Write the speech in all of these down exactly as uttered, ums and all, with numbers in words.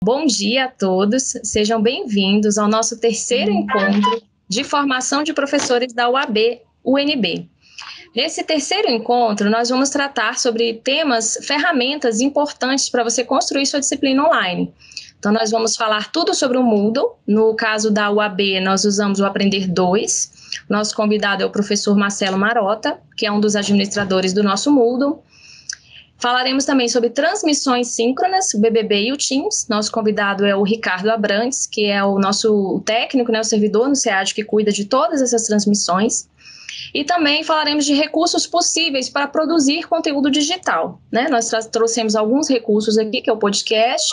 Bom dia a todos, sejam bem-vindos ao nosso terceiro encontro de formação de professores da U A B U N B. Nesse terceiro encontro, nós vamos tratar sobre temas, ferramentas importantes para você construir sua disciplina online. Então, nós vamos falar tudo sobre o Moodle. No caso da U A B, nós usamos o Aprender dois. Nosso convidado é o professor Marcelo Marota, que é um dos administradores do nosso Moodle. Falaremos também sobre transmissões síncronas, o B B B e o Teams. Nosso convidado é o Ricardo Abrantes, que é o nosso técnico, né, o servidor no SEAD que cuida de todas essas transmissões. E também falaremos de recursos possíveis para produzir conteúdo digital, né? Nós trouxemos alguns recursos aqui, que é o podcast,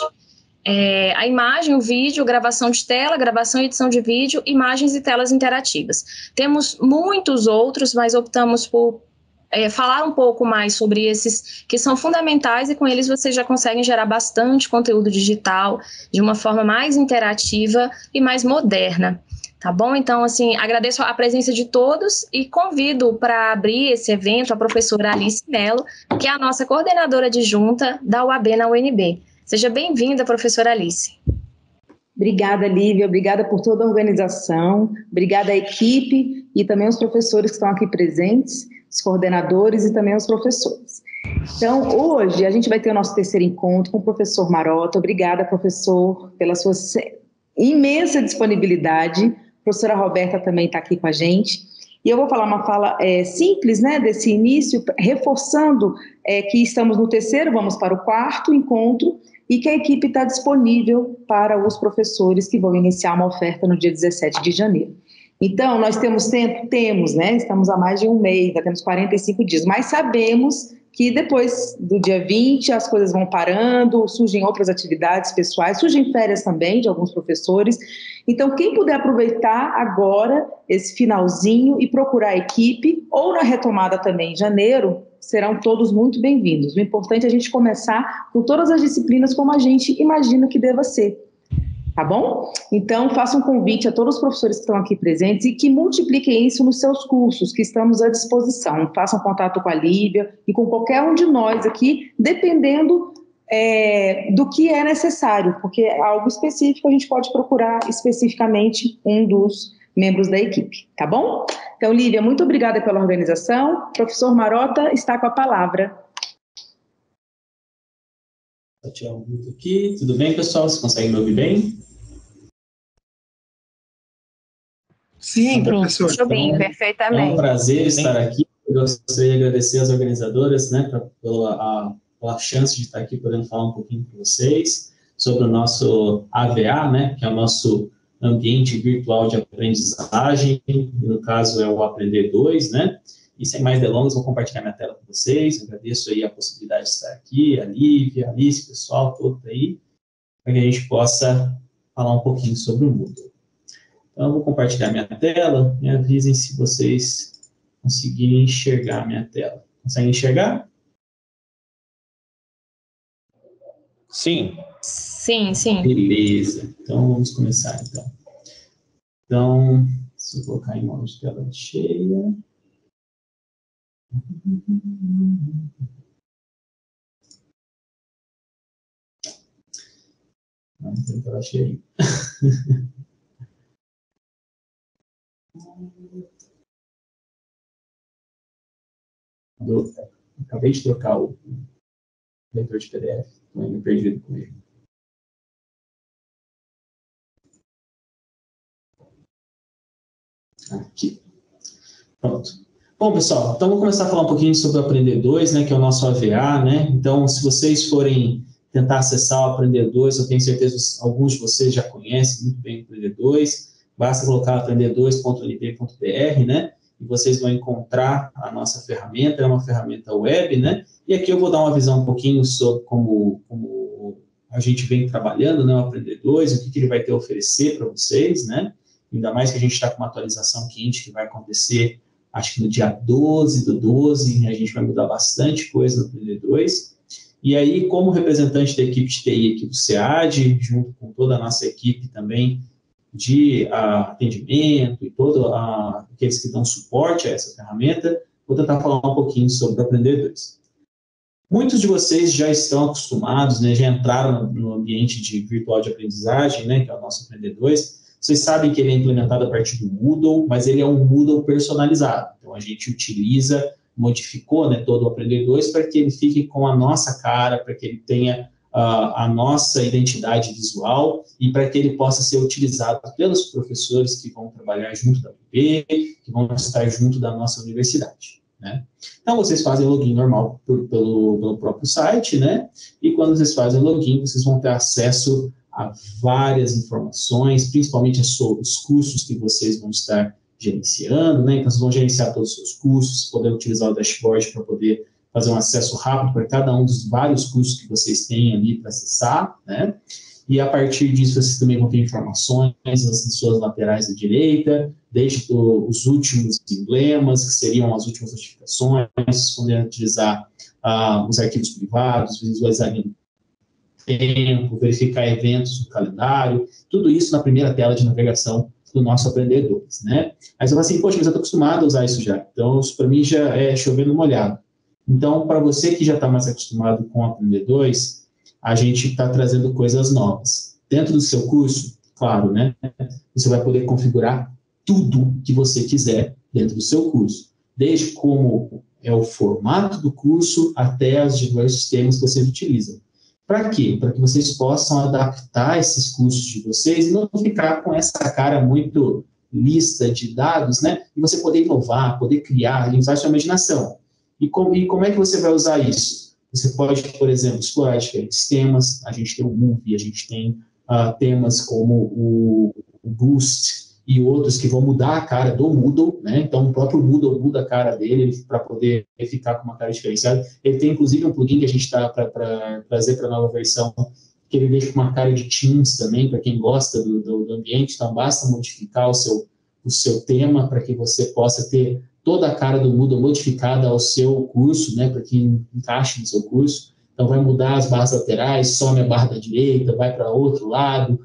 é, a imagem, o vídeo, gravação de tela, gravação e edição de vídeo, imagens e telas interativas. Temos muitos outros, mas optamos por É, falar um pouco mais sobre esses que são fundamentais e com eles vocês já conseguem gerar bastante conteúdo digital de uma forma mais interativa e mais moderna, tá bom? Então, assim, agradeço a presença de todos e convido para abrir esse evento a professora Alice Mello, que é a nossa coordenadora adjunta da U A B na U N B. Seja bem-vinda, professora Alice. Obrigada, Lívia, obrigada por toda a organização, obrigada à equipe e também aos professores que estão aqui presentes, os coordenadores e também os professores. Então, hoje a gente vai ter o nosso terceiro encontro com o professor Marota. Obrigada, professor, pela sua imensa disponibilidade. A professora Roberta também está aqui com a gente. E eu vou falar uma fala é, simples, né, desse início, reforçando é, que estamos no terceiro, vamos para o quarto encontro, e que a equipe está disponível para os professores que vão iniciar uma oferta no dia dezessete de janeiro. Então, nós temos tempo? Temos, né? Estamos há mais de um mês, ainda temos quarenta e cinco dias, mas sabemos que depois do dia vinte as coisas vão parando, surgem outras atividades pessoais, surgem férias também de alguns professores. Então, quem puder aproveitar agora esse finalzinho e procurar a equipe, ou na retomada também em janeiro, serão todos muito bem-vindos. O importante é a gente começar com todas as disciplinas como a gente imagina que deva ser. Tá bom? Então, faço um convite a todos os professores que estão aqui presentes e que multipliquem isso nos seus cursos, que estamos à disposição. Façam contato com a Lívia e com qualquer um de nós aqui, dependendo é, do que é necessário, porque é algo específico, a gente pode procurar especificamente um dos membros da equipe, tá bom? Então, Lívia, muito obrigada pela organização. Professor Marota está com a palavra. Vou tirar um minuto aqui. Tudo bem, pessoal? Vocês conseguem me ouvir bem? Sim, professor. Estou bem, perfeitamente. É um prazer estar aqui. Eu gostaria de agradecer às organizadoras, né, pra, pela, a, pela chance de estar aqui podendo falar um pouquinho com vocês sobre o nosso A V A, né, que é o nosso ambiente virtual de aprendizagem, e no caso é o Aprender dois, né? E sem mais delongas, vou compartilhar minha tela com vocês. Agradeço aí a possibilidade de estar aqui, a Lívia, a Alice, o pessoal todo aí, para que a gente possa falar um pouquinho sobre o Moodle. Então, eu vou compartilhar minha tela. Me avisem se vocês conseguirem enxergar a minha tela. Conseguem enxergar? Sim. Sim, sim. Beleza. Então, vamos começar, então. Então, se eu colocar em modo de tela cheia... Não tem tela cheia. Eu acabei de trocar o leitor de P D F, estou ainda perdido com ele. Aqui. Pronto. Bom, pessoal, então vamos começar a falar um pouquinho sobre o Aprender dois, né, que é o nosso A V A, né? Então, se vocês forem tentar acessar o Aprender dois, eu tenho certeza que alguns de vocês já conhecem muito bem o Aprender dois, basta colocar aprender dois ponto n p ponto b r, né? E vocês vão encontrar a nossa ferramenta, é uma ferramenta web, né? E aqui eu vou dar uma visão um pouquinho sobre como, como a gente vem trabalhando, né, o Aprender dois, o que, que ele vai ter a oferecer para vocês, né? Ainda mais que a gente está com uma atualização quente que vai acontecer, acho que no dia doze do doze, a gente vai mudar bastante coisa no Aprender dois. E aí, como representante da equipe de T I aqui do SEAD, junto com toda a nossa equipe também de uh, atendimento e todos uh, aqueles que dão suporte a essa ferramenta, vou tentar falar um pouquinho sobre o Aprender dois. Muitos de vocês já estão acostumados, né, já entraram no ambiente de virtual de aprendizagem, né, que é o nosso Aprender dois. Vocês sabem que ele é implementado a partir do Moodle, mas ele é um Moodle personalizado. Então, a gente utiliza, modificou, né, todo o Aprender dois para que ele fique com a nossa cara, para que ele tenha uh, a nossa identidade visual e para que ele possa ser utilizado pelos professores que vão trabalhar junto da U B, que vão estar junto da nossa universidade, né? Então, vocês fazem login normal por, pelo, pelo próprio site, né? E quando vocês fazem login, vocês vão ter acesso a várias informações, principalmente sobre os cursos que vocês vão estar gerenciando, né? Então, vocês vão gerenciar todos os seus cursos, poder utilizar o dashboard para poder fazer um acesso rápido para cada um dos vários cursos que vocês têm ali para acessar, né? E a partir disso, vocês também vão ter informações nas suas laterais da direita, desde do, os últimos emblemas, que seriam as últimas notificações, vocês vão utilizar ah, os arquivos privados, visualizar tempo, verificar eventos no calendário, tudo isso na primeira tela de navegação do nosso Aprender dois, né? Aí você fala assim, poxa, mas eu estou acostumado a usar isso já, então isso para mim já é chovendo molhado. Então, para você que já está mais acostumado com o Aprender dois, a gente está trazendo coisas novas. Dentro do seu curso, claro, né? Você vai poder configurar tudo que você quiser dentro do seu curso, desde como é o formato do curso até os diversos temas que vocês utilizam. Para quê? Para que vocês possam adaptar esses cursos de vocês e não ficar com essa cara muito lista de dados, né? E você poder inovar, poder criar, usar sua imaginação. E como, e como é que você vai usar isso? Você pode, por exemplo, explorar diferentes temas. A gente tem o Movie, a gente tem uh, temas como o, o Boost e outros que vão mudar a cara do Moodle, né? Então, o próprio Moodle muda a cara dele para poder ficar com uma cara diferenciada. Ele tem, inclusive, um plugin que a gente está para trazer para a nova versão, que ele deixa com uma cara de Teams também, para quem gosta do, do, do ambiente. Então, basta modificar o seu, o seu tema para que você possa ter toda a cara do Moodle modificada ao seu curso, né? Para que encaixe no seu curso. Então, vai mudar as barras laterais, some a barra da direita, vai para outro lado,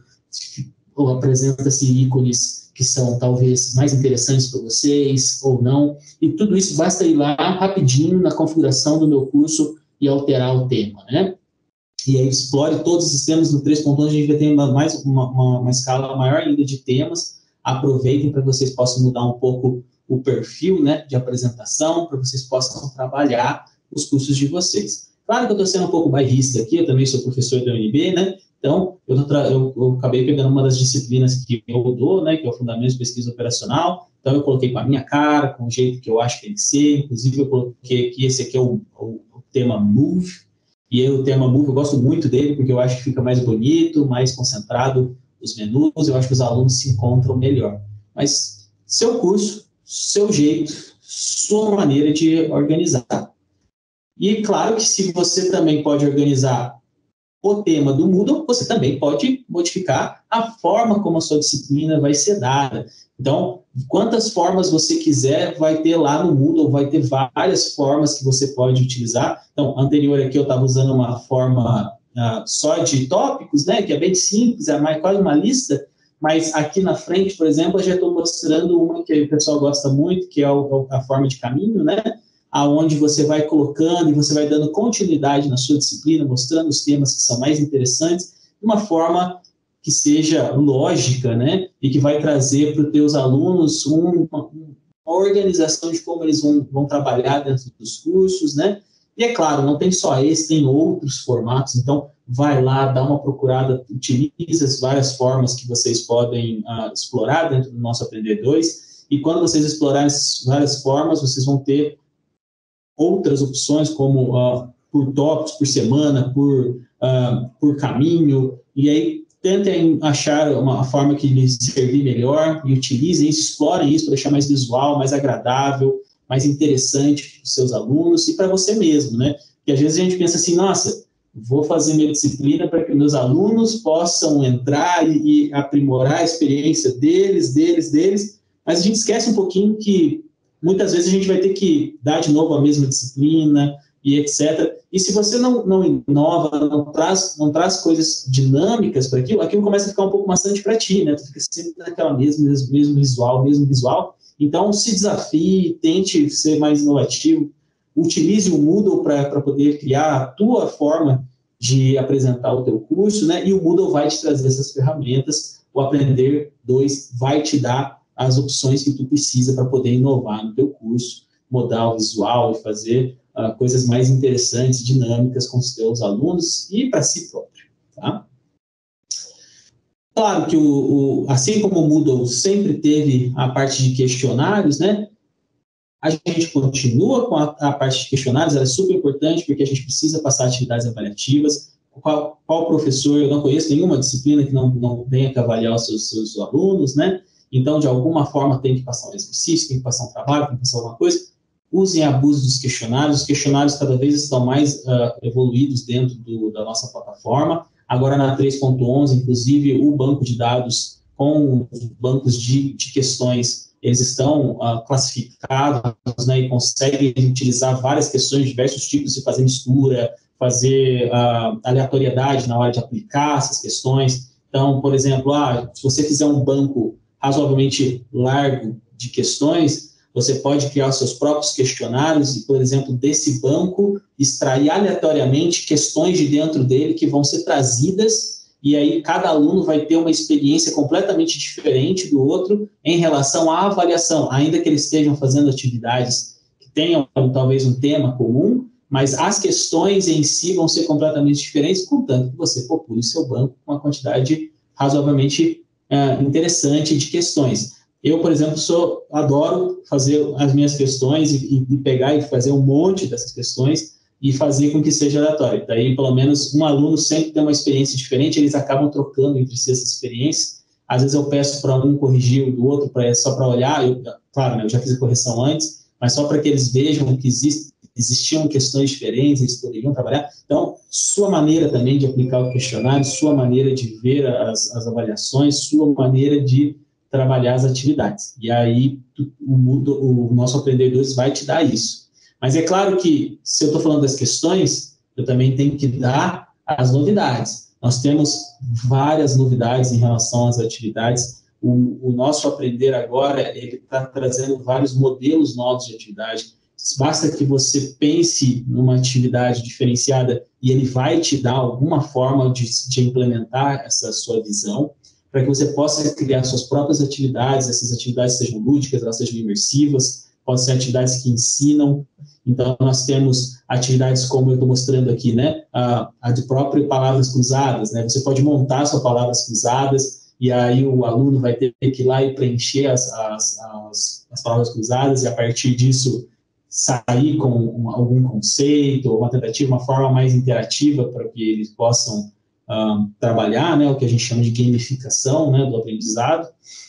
ou apresenta-se ícones que são talvez mais interessantes para vocês ou não, e tudo isso basta ir lá rapidinho na configuração do meu curso e alterar o tema, né? E aí explore todos os sistemas no três ponto um, a gente vai ter uma, mais, uma, uma, uma escala maior ainda de temas. Aproveitem para que vocês possam mudar um pouco o perfil, né, de apresentação, para que vocês possam trabalhar os cursos de vocês. Claro que eu estou sendo um pouco bairrista aqui, eu também sou professor da U N B, né? Então, eu, eu, eu acabei pegando uma das disciplinas que eu dou, né, que é o Fundamentos de Pesquisa Operacional. Então, eu coloquei com a minha cara, com o jeito que eu acho que tem que ser. Inclusive, eu coloquei aqui, esse aqui é o, o, o tema Move. E aí, o tema Move, eu gosto muito dele, porque eu acho que fica mais bonito, mais concentrado os menus. Eu acho que os alunos se encontram melhor. Mas, seu curso, seu jeito, sua maneira de organizar. E, claro, que se você também pode organizar o tema do Moodle, você também pode modificar a forma como a sua disciplina vai ser dada. Então, quantas formas você quiser, vai ter lá no Moodle, vai ter várias formas que você pode utilizar. Então, anterior aqui eu estava usando uma forma uh, só de tópicos, né, que é bem simples, é mais, quase uma lista, mas aqui na frente, por exemplo, eu já estou mostrando uma que o pessoal gosta muito, que é o, a forma de caminho, né? Aonde você vai colocando e você vai dando continuidade na sua disciplina, mostrando os temas que são mais interessantes, de uma forma que seja lógica, né? E que vai trazer para os teus alunos uma, uma organização de como eles vão, vão trabalhar dentro dos cursos, né? E é claro, não tem só esse, tem outros formatos, então vai lá, dá uma procurada, utiliza as várias formas que vocês podem uh, explorar dentro do nosso Aprender dois, e quando vocês explorarem essas várias formas, vocês vão ter outras opções, como uh, por tópicos, por semana, por, uh, por caminho, e aí tentem achar uma forma que lhes servir melhor e utilizem isso, explorem isso para deixar mais visual, mais agradável, mais interessante para os seus alunos e para você mesmo, né? Porque às vezes a gente pensa assim, nossa, vou fazer minha disciplina para que meus alunos possam entrar e, e aprimorar a experiência deles, deles, deles, mas a gente esquece um pouquinho que muitas vezes a gente vai ter que dar de novo a mesma disciplina e etcétera. E se você não, não inova, não traz, não traz coisas dinâmicas para aquilo, aquilo começa a ficar um pouco maçante para ti, né? Tu fica sempre naquela mesma, mesmo visual, mesmo visual. Então, se desafie, tente ser mais inovativo. utilize o Moodle para poder criar a tua forma de apresentar o teu curso, né? E o Moodle vai te trazer essas ferramentas, o Aprender dois vai te dar as opções que tu precisa para poder inovar no teu curso, mudar o visual e fazer uh, coisas mais interessantes, dinâmicas com os teus alunos e para si próprio, tá? Claro que, o, o, assim como o Moodle sempre teve a parte de questionários, né? A gente continua com a, a parte de questionários, ela é super importante porque a gente precisa passar atividades avaliativas. Qual, qual professor, eu não conheço nenhuma disciplina que não, não tenha que avaliar os seus, seus alunos, né? Então, de alguma forma, tem que passar um exercício, tem que passar um trabalho, tem que passar alguma coisa. Usem a abuso dos questionários. Os questionários cada vez estão mais uh, evoluídos dentro do, da nossa plataforma. Agora, na três ponto onze, inclusive, o banco de dados com os bancos de, de questões, eles estão uh, classificados, né, e conseguem utilizar várias questões de diversos tipos e fazer mistura, fazer uh, aleatoriedade na hora de aplicar essas questões. Então, por exemplo, ah, se você fizer um banco razoavelmente largo de questões, você pode criar os seus próprios questionários e, por exemplo, desse banco, extrair aleatoriamente questões de dentro dele que vão ser trazidas, e aí cada aluno vai ter uma experiência completamente diferente do outro em relação à avaliação, ainda que eles estejam fazendo atividades que tenham talvez um tema comum, mas as questões em si vão ser completamente diferentes, contanto que você popule seu banco com uma quantidade razoavelmente uh, interessante de questões. Eu, por exemplo, sou, adoro fazer as minhas questões e, e pegar e fazer um monte dessas questões e fazer com que seja aleatório. Daí, pelo menos, um aluno sempre tem uma experiência diferente, eles acabam trocando entre si essas experiências. Às vezes eu peço para um corrigir o do outro, pra, só para olhar, eu, claro, né, eu já fiz a correção antes, mas só para que eles vejam que existe, existiam questões diferentes, eles poderiam trabalhar. Então, sua maneira também de aplicar o questionário, sua maneira de ver as, as avaliações, sua maneira de trabalhar as atividades. E aí, o, o, o nosso Aprender dois vai te dar isso. Mas é claro que, se eu estou falando das questões, eu também tenho que dar as novidades. Nós temos várias novidades em relação às atividades. O, o nosso Aprender agora, ele está trazendo vários modelos novos de atividade. Basta que você pense numa atividade diferenciada e ele vai te dar alguma forma de, de implementar essa sua visão, para que você possa criar suas próprias atividades, essas atividades sejam lúdicas, elas sejam imersivas, podem ser atividades que ensinam. Então, nós temos atividades como eu estou mostrando aqui, né? A, a de próprio palavras cruzadas, né? Você pode montar suas palavras cruzadas e aí o aluno vai ter que ir lá e preencher as, as, as, as palavras cruzadas e, a partir disso, sair com um, algum conceito, uma tentativa, uma forma mais interativa para que eles possam Um, trabalhar, né, o que a gente chama de gamificação, né, do aprendizado.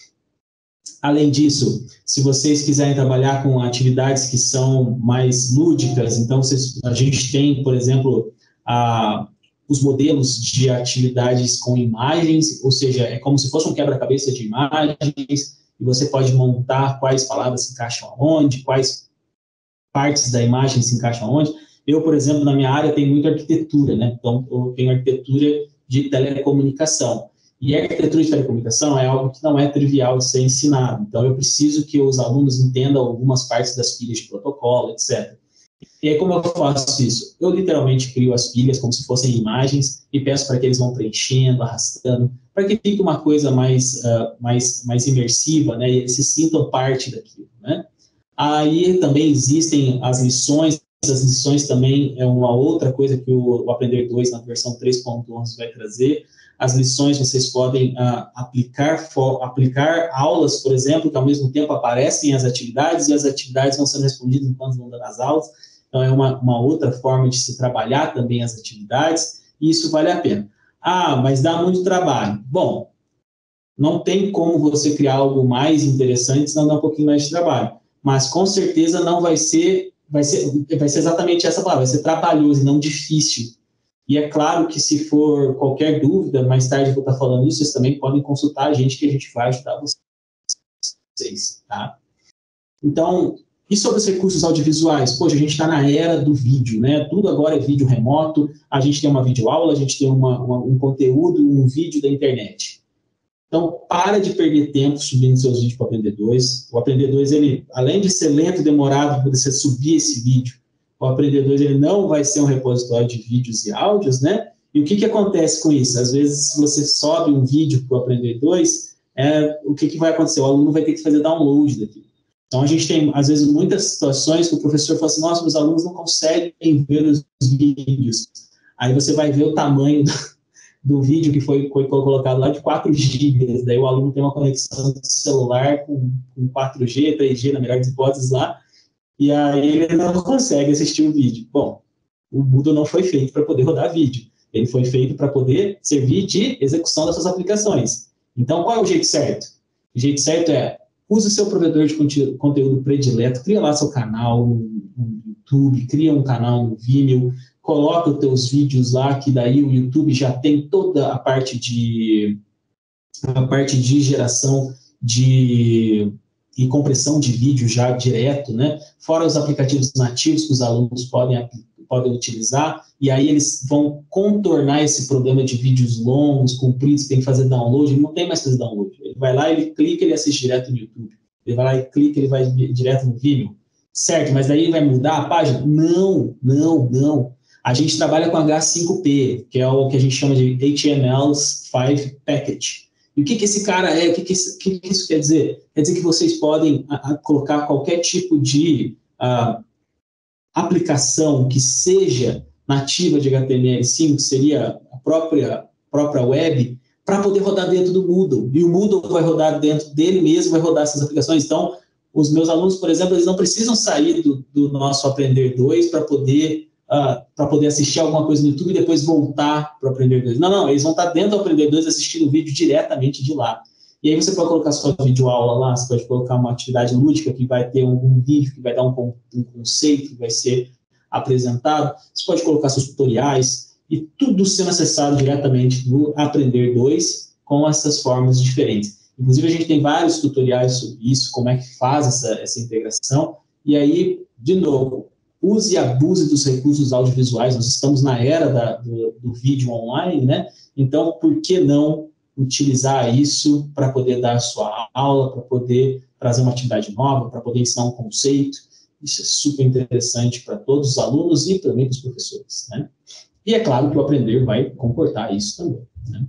Além disso, se vocês quiserem trabalhar com atividades que são mais lúdicas, então vocês, a gente tem, por exemplo, a, os modelos de atividades com imagens, ou seja, é como se fosse um quebra-cabeça de imagens, e você pode montar quais palavras se encaixam aonde, quais partes da imagem se encaixam aonde. Eu, por exemplo, na minha área, tenho muito arquitetura, né? Então, eu tenho arquitetura de telecomunicação. E a arquitetura de telecomunicação é algo que não é trivial de ser ensinado. Então, eu preciso que os alunos entendam algumas partes das pilhas de protocolo, etcétera. E aí, como eu faço isso? Eu, literalmente, crio as pilhas como se fossem imagens e peço para que eles vão preenchendo, arrastando, para que fique uma coisa mais, uh, mais, mais imersiva, né? E eles se sintam parte daquilo, né? Aí, também existem as lições. As lições também é uma outra coisa que o, o Aprender dois, na versão três ponto onze, vai trazer. As lições, vocês podem uh, aplicar, for, aplicar aulas, por exemplo, que ao mesmo tempo aparecem as atividades e as atividades vão sendo respondidas enquanto vão dando as aulas. Então, é uma, uma outra forma de se trabalhar também as atividades, e isso vale a pena. Ah, mas dá muito trabalho. Bom, não tem como você criar algo mais interessante, senão dá um pouquinho mais de trabalho. Mas, com certeza, não vai ser Vai ser, vai ser exatamente essa palavra, vai ser trabalhoso e não difícil. E é claro que, se for qualquer dúvida, mais tarde eu vou estar falando isso, vocês também podem consultar a gente, que a gente vai ajudar vocês, tá? Então, e sobre os recursos audiovisuais? Poxa, a gente está na era do vídeo, né? Tudo agora é vídeo remoto, a gente tem uma videoaula, a gente tem uma, uma, um conteúdo, um vídeo da internet. Então, para de perder tempo subindo seus vídeos para o Aprender dois. O Aprender dois, ele, além de ser lento e demorado para você subir esse vídeo, o Aprender dois ele não vai ser um repositório de vídeos e áudios, né? E o que, que acontece com isso? Às vezes, se você sobe um vídeo para o Aprender dois, é, o que, que vai acontecer? O aluno vai ter que fazer download daquilo. Então, a gente tem, às vezes, muitas situações que o professor fala assim, nossa, os alunos não conseguem ver os vídeos. Aí você vai ver o tamanho do, do vídeo que foi, foi colocado lá de quatro gigas, daí o aluno tem uma conexão de celular com, com quatro G, três G, na melhor das hipóteses lá, e aí ele não consegue assistir o vídeo. Bom, o Moodle não foi feito para poder rodar vídeo, ele foi feito para poder servir de execução dessas aplicações. Então, qual é o jeito certo? O jeito certo é, use o seu provedor de conteúdo predileto, cria lá seu canal no, no YouTube, cria um canal no Vimeo, coloca os teus vídeos lá, que daí o YouTube já tem toda a parte de, a parte de geração de, e compressão de vídeo já direto, né? Fora os aplicativos nativos que os alunos podem, podem utilizar, e aí eles vão contornar esse problema de vídeos longos, compridos, tem que fazer download, ele não tem mais que fazer download. Ele vai lá, ele clica, ele assiste direto no YouTube. Ele vai lá e clica, ele vai direto no Vimeo. Certo, mas daí vai mudar a página? Não, não, não. A gente trabalha com H cinco P, que é o que a gente chama de H T M L cinco Package. E o que, que esse cara é? O que, que, esse, que, que isso quer dizer? Quer dizer que vocês podem a, a, colocar qualquer tipo de a, aplicação que seja nativa de H T M L cinco, que seria a própria, própria web, para poder rodar dentro do Moodle. E o Moodle vai rodar dentro dele mesmo, vai rodar essas aplicações. Então, os meus alunos, por exemplo, eles não precisam sair do, do nosso Aprender dois para poder... Uh, para poder assistir alguma coisa no YouTube e depois voltar para o Aprender dois. Não, não, eles vão estar dentro do Aprender dois assistindo o vídeo diretamente de lá. E aí você pode colocar sua videoaula lá, você pode colocar uma atividade lúdica que vai ter um vídeo, que vai dar um, um conceito, que vai ser apresentado. Você pode colocar seus tutoriais e tudo sendo acessado diretamente do Aprender dois com essas formas diferentes. Inclusive, a gente tem vários tutoriais sobre isso, como é que faz essa, essa integração. E aí, de novo, use e abuse dos recursos audiovisuais. Nós estamos na era da, do, do vídeo online, né? Então, por que não utilizar isso para poder dar a sua aula, para poder trazer uma atividade nova, para poder ensinar um conceito? Isso é super interessante para todos os alunos e também para os professores, né? E é claro que o Aprender vai comportar isso também, né?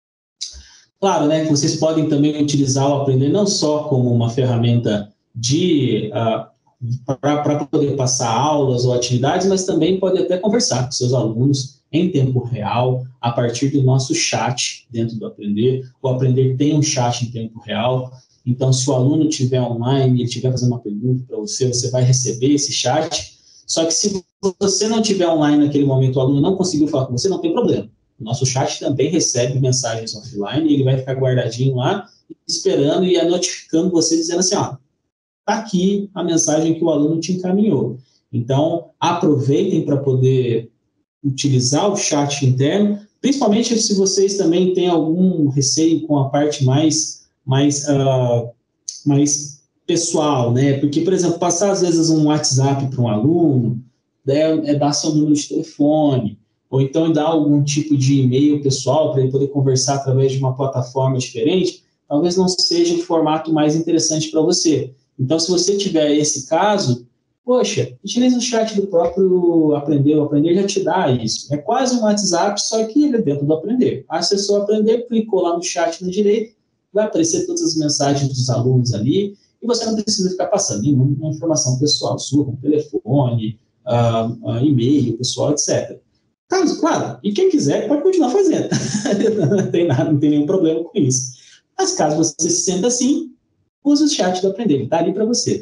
Claro, né, que vocês podem também utilizar o Aprender não só como uma ferramenta de... Uh, para poder passar aulas ou atividades, mas também pode até conversar com seus alunos em tempo real, a partir do nosso chat dentro do Aprender. O Aprender tem um chat em tempo real, então se o aluno estiver online e ele estiver fazendo uma pergunta para você, você vai receber esse chat, só que se você não estiver online naquele momento, o aluno não conseguiu falar com você, não tem problema. O nosso chat também recebe mensagens offline, e ele vai ficar guardadinho lá, esperando e notificando você, dizendo assim, ó, está aqui a mensagem que o aluno te encaminhou. Então, aproveitem para poder utilizar o chat interno, principalmente se vocês também têm algum receio com a parte mais, mais, uh, mais pessoal, né? Porque, por exemplo, passar às vezes um WhatsApp para um aluno é, é dar seu número de telefone, ou então dar algum tipo de e-mail pessoal para ele poder conversar através de uma plataforma diferente, talvez não seja o formato mais interessante para você. Então, se você tiver esse caso, poxa, utilize o chat do próprio Aprender. O Aprender já te dá isso. É quase um WhatsApp, só que ele é dentro do Aprender. Acessou o Aprender, clicou lá no chat na direita, vai aparecer todas as mensagens dos alunos ali, e você não precisa ficar passando nenhuma informação pessoal sua, como telefone, uh, uh, e-mail pessoal, etcétera. Caso, claro, e quem quiser pode continuar fazendo. não, tem nada, não tem nenhum problema com isso. Mas caso você se sinta assim, use o chat do Aprender, ele está ali para você.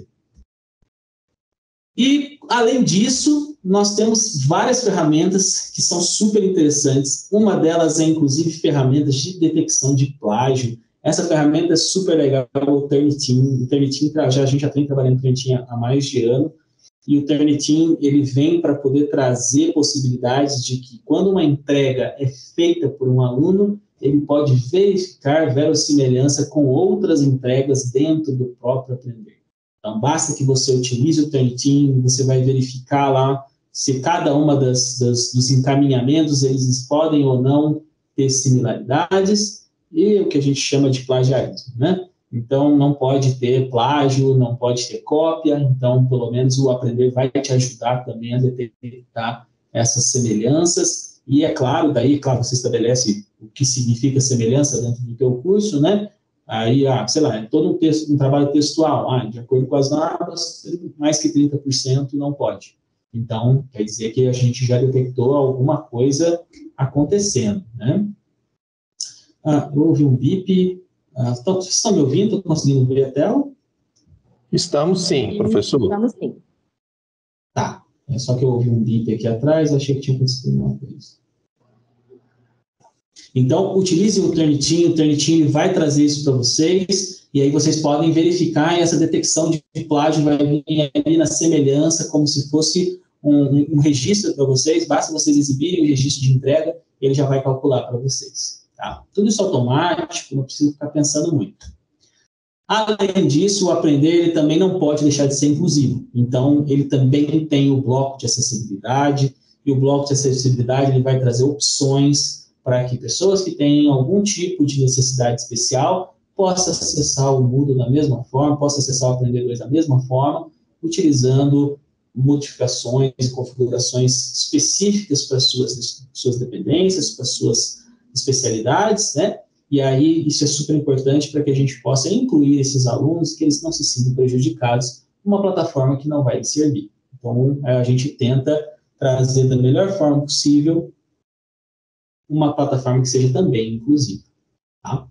E, além disso, nós temos várias ferramentas que são super interessantes. Uma delas é, inclusive, ferramentas de detecção de plágio. Essa ferramenta é super legal, o Turnitin. O Turnitin, já, a gente já tem trabalhando no Turnitin há mais de ano. E o Turnitin, ele vem para poder trazer possibilidades de que, quando uma entrega é feita por um aluno, ele pode verificar verossimilhança com outras entregas dentro do próprio Aprender. Então, basta que você utilize o Turnitin, você vai verificar lá se cada uma das, das, dos encaminhamentos, eles podem ou não ter similaridades, e o que a gente chama de plagiarismo, né? Então, não pode ter plágio, não pode ter cópia, então, pelo menos, o aprender vai te ajudar também a detectar essas semelhanças, e é claro, daí, claro, você estabelece o que significa semelhança dentro do teu curso, né? Aí, ah, sei lá, todo um, texto, um trabalho textual, ah, de acordo com as normas, mais que trinta por cento não pode. Então, quer dizer que a gente já detectou alguma coisa acontecendo, né? Ah, eu ouvi um bip. Ah, então, vocês estão me ouvindo? Estão conseguindo ver a tela? Estamos sim, professor. Estamos sim. Tá. É só que eu ouvi um bip aqui atrás, achei que tinha acontecido uma coisa. Então, utilize o Turnitin, o Turnitin vai trazer isso para vocês, e aí vocês podem verificar, e essa detecção de plágio vai vir ali na semelhança, como se fosse um, um, um registro para vocês, basta vocês exibirem o registro de entrega, ele já vai calcular para vocês. Tá? Tudo isso automático, não precisa ficar pensando muito. Além disso, o aprender ele também não pode deixar de ser inclusivo. Então, ele também tem o bloco de acessibilidade, e o bloco de acessibilidade ele vai trazer opções para que pessoas que têm algum tipo de necessidade especial possam acessar o Moodle da mesma forma, possam acessar o Aprender dois da mesma forma, utilizando modificações e configurações específicas para as suas, suas dependências, para as suas especialidades, né? E aí isso é super importante para que a gente possa incluir esses alunos, que eles não se sintam prejudicados numa plataforma que não vai lhes servir. Então, a gente tenta trazer da melhor forma possível uma plataforma que seja também inclusiva. Tá?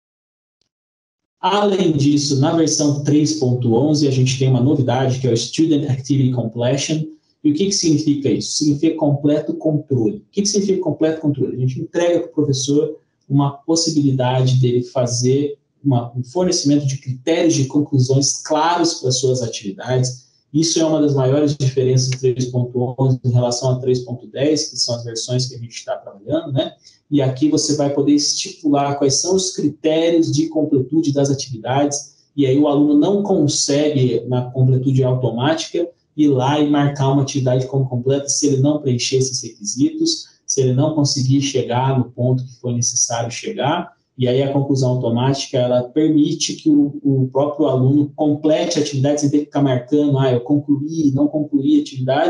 Além disso, na versão três ponto onze, a gente tem uma novidade, que é o Student Activity Completion. E o que, que significa isso? Significa completo controle. O que, que significa completo controle? A gente entrega para o professor uma possibilidade dele fazer uma, um fornecimento de critérios de conclusões claros para as suas atividades. Isso é uma das maiores diferenças do três ponto onze em relação a três ponto dez, que são as versões que a gente está trabalhando, né? E aqui você vai poder estipular quais são os critérios de completude das atividades, e aí o aluno não consegue, na completude automática, ir lá e marcar uma atividade como completa se ele não preencher esses requisitos, se ele não conseguir chegar no ponto que foi necessário chegar, e aí a conclusão automática, ela permite que o, o próprio aluno complete a atividade sem ter que ficar marcando, ah, eu concluí, não concluí a atividade,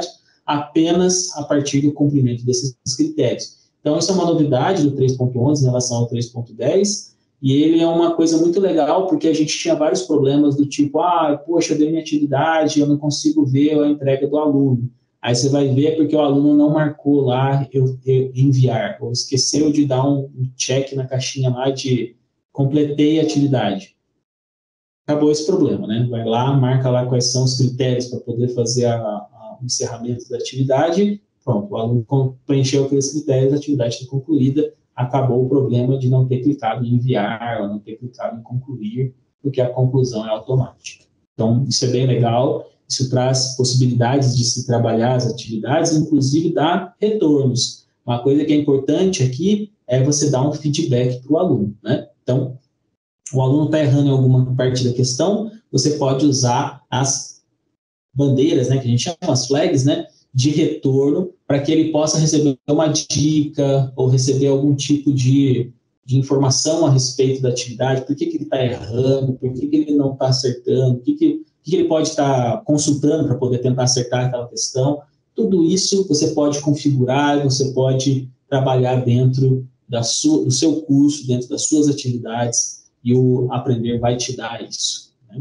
apenas a partir do cumprimento desses critérios. Então, isso é uma novidade do três ponto onze em relação ao três ponto dez, e ele é uma coisa muito legal, porque a gente tinha vários problemas do tipo, ah, poxa, eu dei minha atividade, eu não consigo ver a entrega do aluno. Aí você vai ver porque o aluno não marcou lá eu, eu enviar, ou esqueceu de dar um check na caixinha lá de completei a atividade. Acabou esse problema, né? Vai lá, marca lá quais são os critérios para poder fazer a, a, o encerramento da atividade. Pronto, o aluno preencheu aqueles critérios, a atividade está concluída, acabou o problema de não ter clicado em enviar, ou não ter clicado em concluir, porque a conclusão é automática. Então, isso é bem legal. Isso traz possibilidades de se trabalhar as atividades, inclusive dar retornos. Uma coisa que é importante aqui é você dar um feedback para o aluno, né? Então, o aluno está errando em alguma parte da questão, você pode usar as bandeiras, né, que a gente chama as flags, né, de retorno, para que ele possa receber uma dica ou receber algum tipo de, de informação a respeito da atividade, por que, que ele está errando, por que, que ele não está acertando, o que, que que ele pode estar consultando para poder tentar acertar aquela questão. Tudo isso você pode configurar, você pode trabalhar dentro da sua, do seu curso, dentro das suas atividades, e o Aprender vai te dar isso. Né?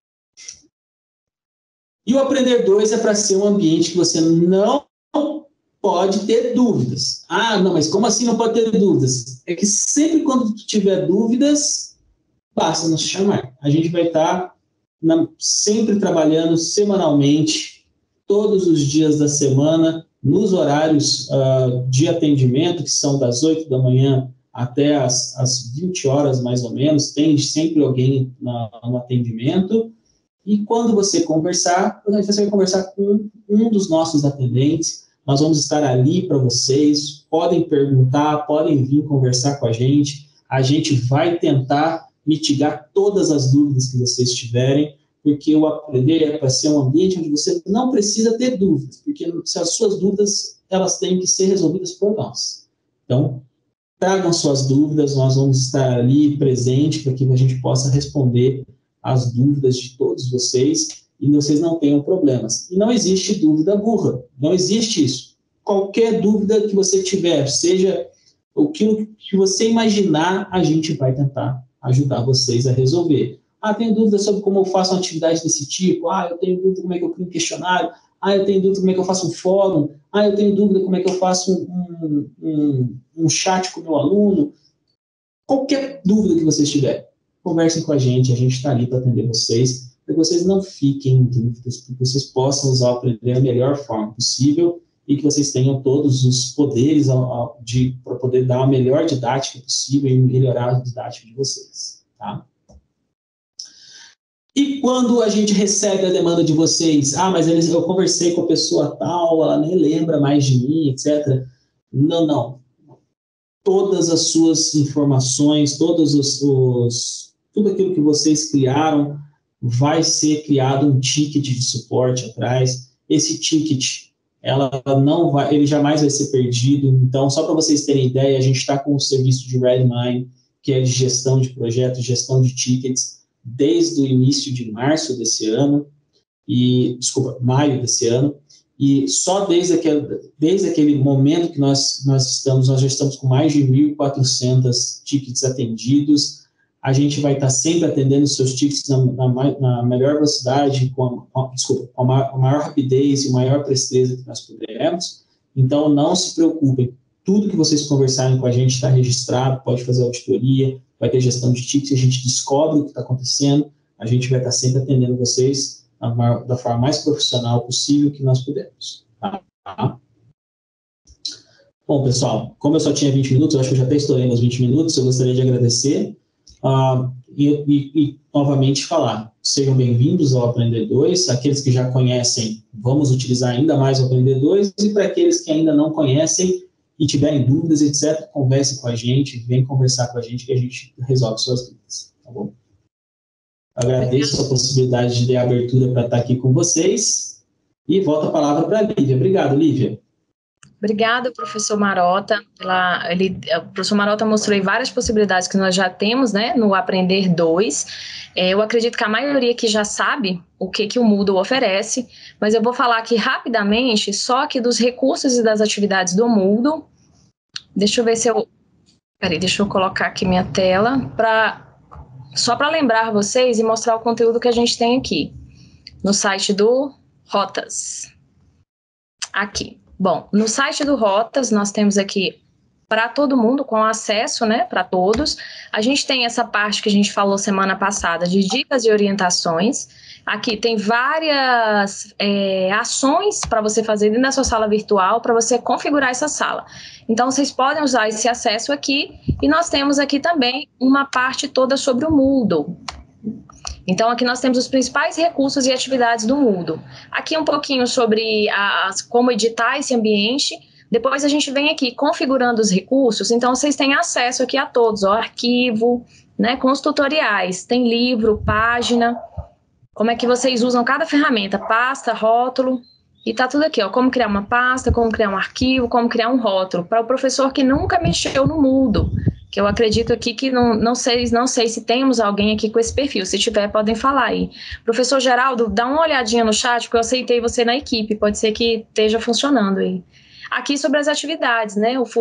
E o Aprender dois é para ser um ambiente que você não pode ter dúvidas. Ah, não, mas como assim não pode ter dúvidas? É que sempre quando tiver dúvidas, basta nos chamar. A gente vai estar Na, sempre trabalhando semanalmente, todos os dias da semana, nos horários uh, de atendimento, que são das oito da manhã até as, as vinte horas, mais ou menos, tem sempre alguém na, no atendimento, e quando você conversar, você vai conversar com um dos nossos atendentes, nós vamos estar ali para vocês, podem perguntar, podem vir conversar com a gente, a gente vai tentar mitigar todas as dúvidas que vocês tiverem, porque o Aprender é para ser um ambiente onde você não precisa ter dúvidas, porque se as suas dúvidas, elas têm que ser resolvidas por nós. Então, tragam suas dúvidas, nós vamos estar ali presente para que a gente possa responder as dúvidas de todos vocês e vocês não tenham problemas. E não existe dúvida burra, não existe isso. Qualquer dúvida que você tiver, seja o que você imaginar, a gente vai tentar ajudar vocês a resolver. Ah, tenho dúvida sobre como eu faço uma atividade desse tipo. Ah, eu tenho dúvida como é que eu crio um questionário. Ah, eu tenho dúvida como é que eu faço um fórum. Ah, eu tenho dúvida como é que eu faço um, um, um chat com o meu aluno. Qualquer dúvida que vocês tiverem, conversem com a gente. A gente está ali para atender vocês, para que vocês não fiquem em dúvidas, para que vocês possam usar o aprender da melhor forma possível e que vocês tenham todos os poderes para poder dar a melhor didática possível e melhorar a didática de vocês, tá? E quando a gente recebe a demanda de vocês, ah, mas eles, eu conversei com a pessoa tal, ela nem lembra mais de mim, etcétera. Não, não. Todas as suas informações, todos os, os, tudo aquilo que vocês criaram, vai ser criado um ticket de suporte atrás. Esse ticket, ela não vai, ele jamais vai ser perdido. Então, só para vocês terem ideia, a gente está com o serviço de Redmine, que é de gestão de projetos, gestão de tickets, desde o início de março desse ano, e, desculpa, maio desse ano, e só desde aquele, desde aquele momento que nós, nós estamos, nós já estamos com mais de mil e quatrocentos tickets atendidos. A gente vai estar sempre atendendo os seus tickets na, na, na melhor velocidade, com a, com, desculpa, com a maior, a maior rapidez e maior presteza que nós pudermos. Então, não se preocupem. Tudo que vocês conversarem com a gente está registrado, pode fazer auditoria, vai ter gestão de tickets, a gente descobre o que está acontecendo, a gente vai estar sempre atendendo vocês da, maior, da forma mais profissional possível que nós pudermos. Tá? Bom, pessoal, como eu só tinha vinte minutos, eu acho que eu já até estourei nos vinte minutos, eu gostaria de agradecer uh, e, e, e novamente falar, sejam bem-vindos ao Aprender dois, aqueles que já conhecem, vamos utilizar ainda mais o Aprender dois, e para aqueles que ainda não conhecem, e tiverem dúvidas, etcétera, conversem com a gente, vem conversar com a gente que a gente resolve suas dúvidas, tá bom? Agradeço a possibilidade de ter a abertura para estar aqui com vocês e volto a palavra para a Lívia. Obrigado, Lívia. Obrigada, professor Marota. Ela, ele, o professor Marota mostrou aí várias possibilidades que nós já temos, né, no Aprender dois. É, eu acredito que a maioria aqui já sabe o que, que o Moodle oferece, mas eu vou falar aqui rapidamente só aqui dos recursos e das atividades do Moodle. Deixa eu ver se eu... Peraí, deixa eu colocar aqui minha tela, pra, só para lembrar vocês e mostrar o conteúdo que a gente tem aqui, no site do Rotas. Aqui. Bom, no site do Rotas, nós temos aqui para todo mundo, com acesso, né, para todos. A gente tem essa parte que a gente falou semana passada, de dicas e orientações. Aqui tem várias é, ações para você fazer dentro da sua sala virtual, para você configurar essa sala. Então, vocês podem usar esse acesso aqui, e nós temos aqui também uma parte toda sobre o Moodle. Então, aqui nós temos os principais recursos e atividades do Moodle. Aqui um pouquinho sobre as, como editar esse ambiente. Depois a gente vem aqui configurando os recursos, então vocês têm acesso aqui a todos, ó, arquivo, né, com os tutoriais, tem livro, página, como é que vocês usam cada ferramenta, pasta, rótulo, e tá tudo aqui, ó, como criar uma pasta, como criar um arquivo, como criar um rótulo, para o professor que nunca mexeu no Moodle, que eu acredito aqui que não, não, sei, não sei se temos alguém aqui com esse perfil, se tiver podem falar aí. Professor Geraldo, dá uma olhadinha no chat, porque eu aceitei você na equipe, pode ser que esteja funcionando aí. Aqui sobre as atividades, né, o,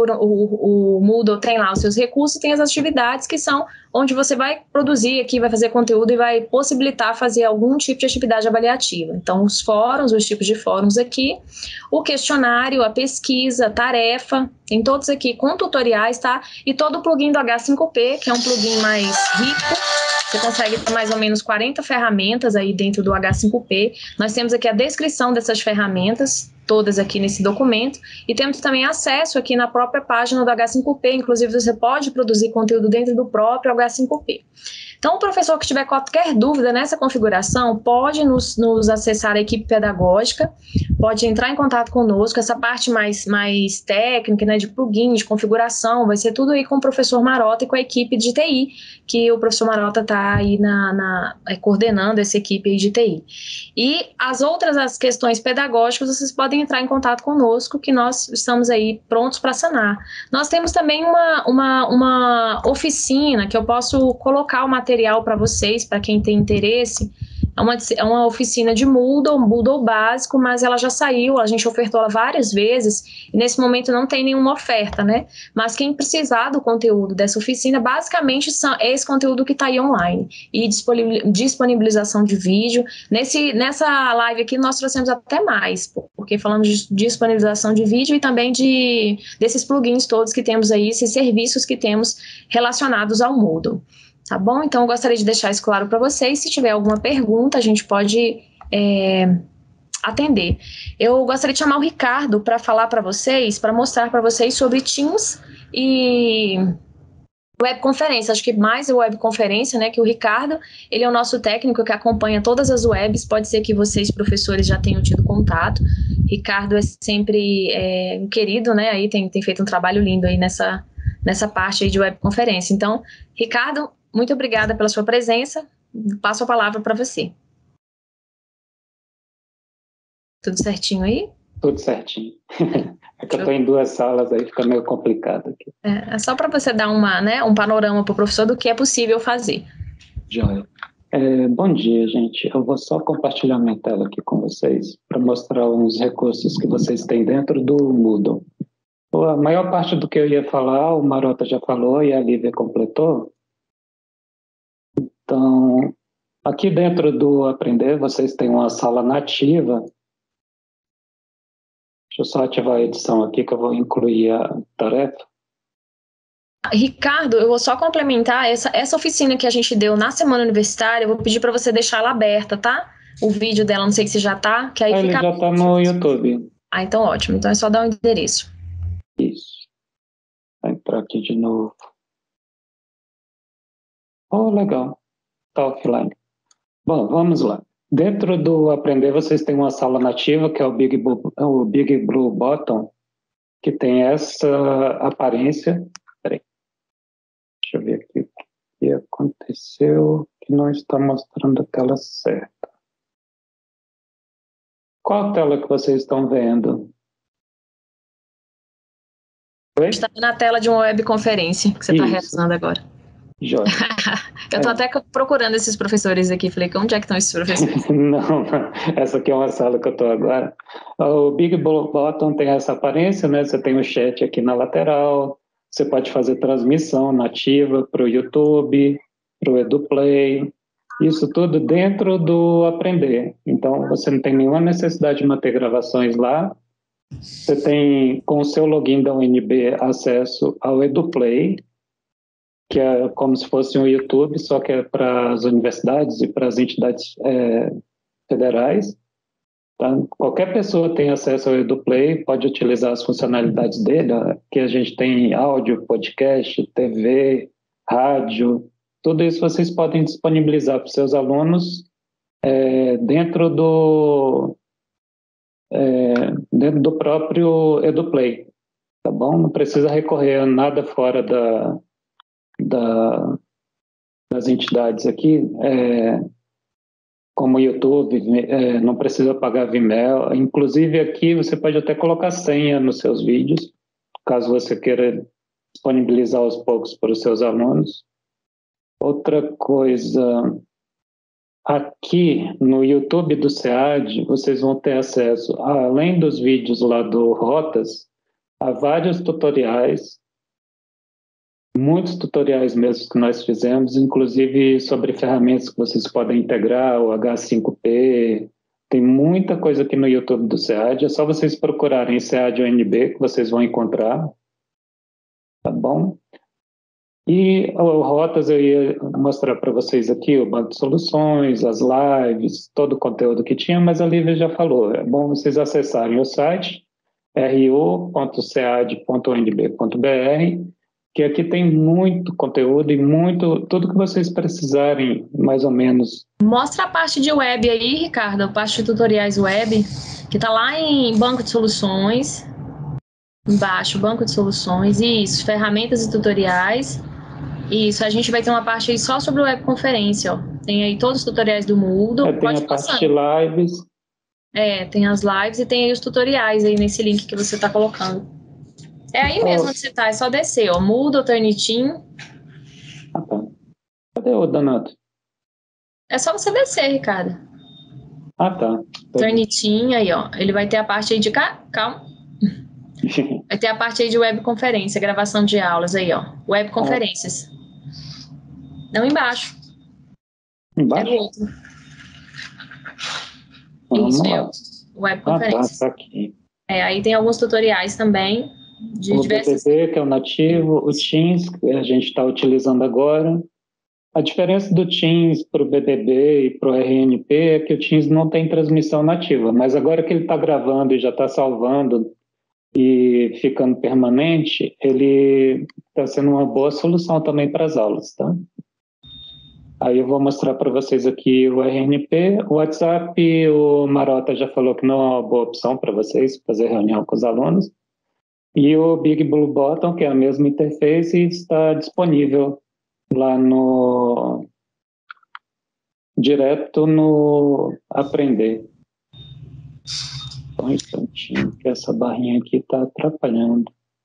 o, o Moodle tem lá os seus recursos, tem as atividades que são onde você vai produzir aqui, vai fazer conteúdo e vai possibilitar fazer algum tipo de atividade avaliativa. Então, os fóruns, os tipos de fóruns aqui, o questionário, a pesquisa, a tarefa, tem todos aqui com tutoriais, tá? E todo o plugin do H cinco P, que é um plugin mais rico, você consegue ter mais ou menos quarenta ferramentas aí dentro do H cinco P. Nós temos aqui a descrição dessas ferramentas, todas aqui nesse documento, e temos também acesso aqui na própria página do H cinco P, inclusive você pode produzir conteúdo dentro do próprio H cinco P. Então, o professor que tiver qualquer dúvida nessa configuração, pode nos, nos acessar a equipe pedagógica, pode entrar em contato conosco, essa parte mais, mais técnica, né, de plugin, de configuração, vai ser tudo aí com o professor Marota e com a equipe de T I, que o professor Marota está aí na, na, é, coordenando essa equipe aí de T I. E as outras as questões pedagógicas, vocês podem podem entrar em contato conosco, que nós estamos aí prontos para sanar. Nós temos também uma, uma, uma oficina que eu posso colocar o material para vocês, para quem tem interesse. É uma, é uma oficina de Moodle, Moodle básico, mas ela já saiu, a gente ofertou ela várias vezes, e nesse momento não tem nenhuma oferta, né? Mas quem precisar do conteúdo dessa oficina, basicamente são, é esse conteúdo que está aí online, e disponibilização de vídeo. Nesse, nessa live aqui nós trouxemos até mais, porque falamos de disponibilização de vídeo e também de, desses plugins todos que temos aí, esses serviços que temos relacionados ao Moodle. Tá bom? Então, eu gostaria de deixar isso claro para vocês. Se tiver alguma pergunta, a gente pode é, atender. Eu gostaria de chamar o Ricardo para falar para vocês, para mostrar para vocês sobre Teams e webconferência. Acho que mais webconferência, né? Que o Ricardo, ele é o nosso técnico que acompanha todas as webs. Pode ser que vocês, professores, já tenham tido contato. Ricardo é sempre é, um querido, né? Aí tem, tem feito um trabalho lindo aí nessa, nessa parte aí de webconferência. Então, Ricardo, muito obrigada pela sua presença. Passo a palavra para você. Tudo certinho aí? Tudo certinho. É que eu estou em duas salas aí, fica meio complicado aqui. É, é só para você dar uma, né, um panorama para o professor do que é possível fazer. Joia. É, bom dia, gente. Eu vou só compartilhar minha tela aqui com vocês para mostrar uns recursos que vocês têm dentro do Moodle. A maior parte do que eu ia falar, o Marota já falou e a Lívia completou. Então, aqui dentro do Aprender, vocês têm uma sala nativa. Deixa eu só ativar a edição aqui, que eu vou incluir a tarefa. Ricardo, eu vou só complementar, essa, essa oficina que a gente deu na semana universitária, eu vou pedir para você deixar ela aberta, tá? O vídeo dela, não sei se já tá. Que aí Ele fica... já tá no YouTube. Ah, então ótimo. Então é só dar o endereço. Isso. Vou entrar aqui de novo. Oh, legal. Tá offline. Bom, vamos lá. Dentro do Aprender, vocês têm uma sala nativa, que é o Big Blue, o Big Blue Button, que tem essa aparência. Peraí. Deixa eu ver aqui o que aconteceu, que não está mostrando a tela certa. Qual tela que vocês estão vendo? Oi? Está na tela de uma webconferência que você está realizando agora. Joia. Eu estou é. até procurando esses professores aqui. Falei, onde é que estão esses professores? não, não, essa aqui é uma sala que eu estou agora. O Big Blue Button tem essa aparência, né? Você tem o chat aqui na lateral, você pode fazer transmissão nativa para o YouTube, para o EduPlay, isso tudo dentro do Aprender. Então, você não tem nenhuma necessidade de manter gravações lá. Você tem, com o seu login da U N B, acesso ao EduPlay, que é como se fosse um YouTube, só que é para as universidades e para as entidades é, federais. Tá? Qualquer pessoa tem acesso ao EduPlay, pode utilizar as funcionalidades dele, que a gente tem áudio, podcast, T V, rádio, tudo isso vocês podem disponibilizar para os seus alunos é, dentro, do, é, dentro do próprio EduPlay, tá bom? Não precisa recorrer a nada fora da Da, das entidades aqui, é, como o YouTube, é, não precisa pagar Vimeo. Inclusive aqui você pode até colocar senha nos seus vídeos, caso você queira disponibilizar aos poucos para os seus alunos. Outra coisa, aqui no YouTube do SEAD, vocês vão ter acesso, além dos vídeos lá do Rotas, a vários tutoriais, muitos tutoriais mesmo que nós fizemos, inclusive sobre ferramentas que vocês podem integrar, o H cinco P, tem muita coisa aqui no YouTube do SEAD, é só vocês procurarem SEAD U N B que vocês vão encontrar, tá bom? E o Rotas eu ia mostrar para vocês aqui o banco de soluções, as lives, todo o conteúdo que tinha, mas a Lívia já falou, é bom vocês acessarem o site r u ponto sead ponto u n b ponto b r, que aqui tem muito conteúdo e muito, tudo que vocês precisarem, mais ou menos. Mostra a parte de web aí, Ricardo, a parte de tutoriais web, que está lá em banco de soluções, embaixo, banco de soluções, isso, ferramentas e tutoriais, isso, a gente vai ter uma parte aí só sobre webconferência, ó. Tem aí todos os tutoriais do Moodle. É, tem Pode a parte de lives, É, tem as lives e tem aí os tutoriais aí nesse link que você está colocando. É aí mesmo onde você está, é só descer, ó. Muda o Turnitin. Ah, tá. Cadê o Donato? É só você descer, Ricardo. Ah, tá. Turnitin, aí, ó. Ele vai ter a parte aí de... Calma. Vai ter a parte aí de webconferência, gravação de aulas aí, ó. Webconferências. Ah. Não embaixo. Embaixo? É o outro. Vamos Isso, lá. webconferências. Ah, tá, tá aqui. É, aí tem alguns tutoriais também. De o diversas... B B B, que é o nativo, o Teams, que a gente está utilizando agora. A diferença do Teams para o B B B e para o R N P é que o Teams não tem transmissão nativa, mas agora que ele está gravando e já está salvando e ficando permanente, ele está sendo uma boa solução também para as aulas, tá? Aí eu vou mostrar para vocês aqui o R N P, o WhatsApp, o Marota já falou que não é uma boa opção para vocês fazer reunião com os alunos, e o Big Blue Button, que é a mesma interface, está disponível lá no direto no Aprender. Só um instantinho, que essa barrinha aqui está atrapalhando.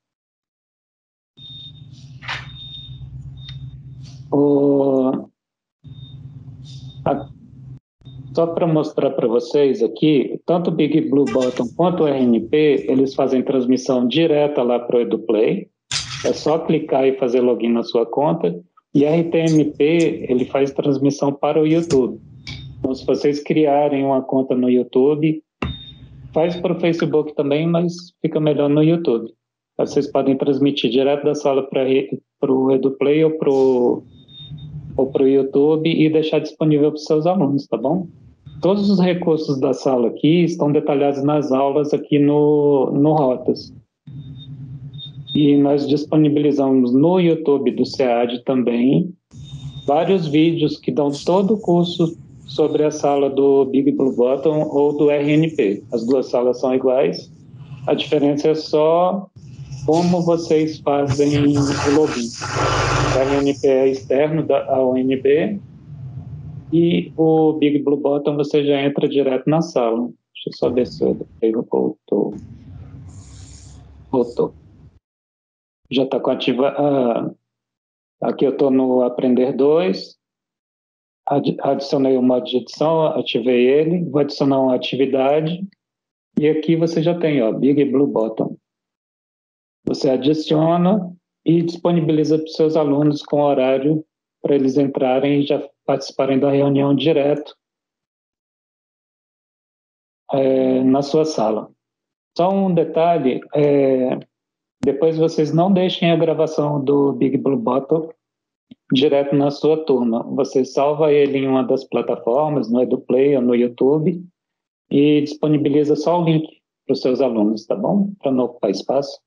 O... A... Só para mostrar para vocês aqui, tanto o Big Blue Button quanto o R N P, eles fazem transmissão direta lá para o EduPlay. É só clicar e fazer login na sua conta. E R T M P, ele faz transmissão para o YouTube. Então, se vocês criarem uma conta no YouTube, faz para o Facebook também, mas fica melhor no YouTube. Vocês podem transmitir direto da sala para o EduPlay ou para o ou para o YouTube e deixar disponível para os seus alunos, tá bom? Todos os recursos da sala aqui estão detalhados nas aulas aqui no, no Rotas. E nós disponibilizamos no YouTube do SEAD também vários vídeos que dão todo o curso sobre a sala do Big Blue Button ou do R N P. As duas salas são iguais, a diferença é só como vocês fazem o login. O R N P é externo da U N B e o Big Blue Button você já entra direto na sala. Deixa eu só ver se ele voltou. Voltou. Já está com ativa. Ah, aqui eu estou no Aprender dois. Adicionei o modo de edição, ativei ele. Vou adicionar uma atividade. E aqui você já tem, ó, Big Blue Button. Você adiciona e disponibiliza para os seus alunos com horário para eles entrarem e já participarem da reunião direto é, na sua sala. Só um detalhe, é, depois vocês não deixem a gravação do Big Blue Button direto na sua turma. Você salva ele em uma das plataformas, no EduPlay ou no YouTube, e disponibiliza só o link para os seus alunos, tá bom? Para não ocupar espaço.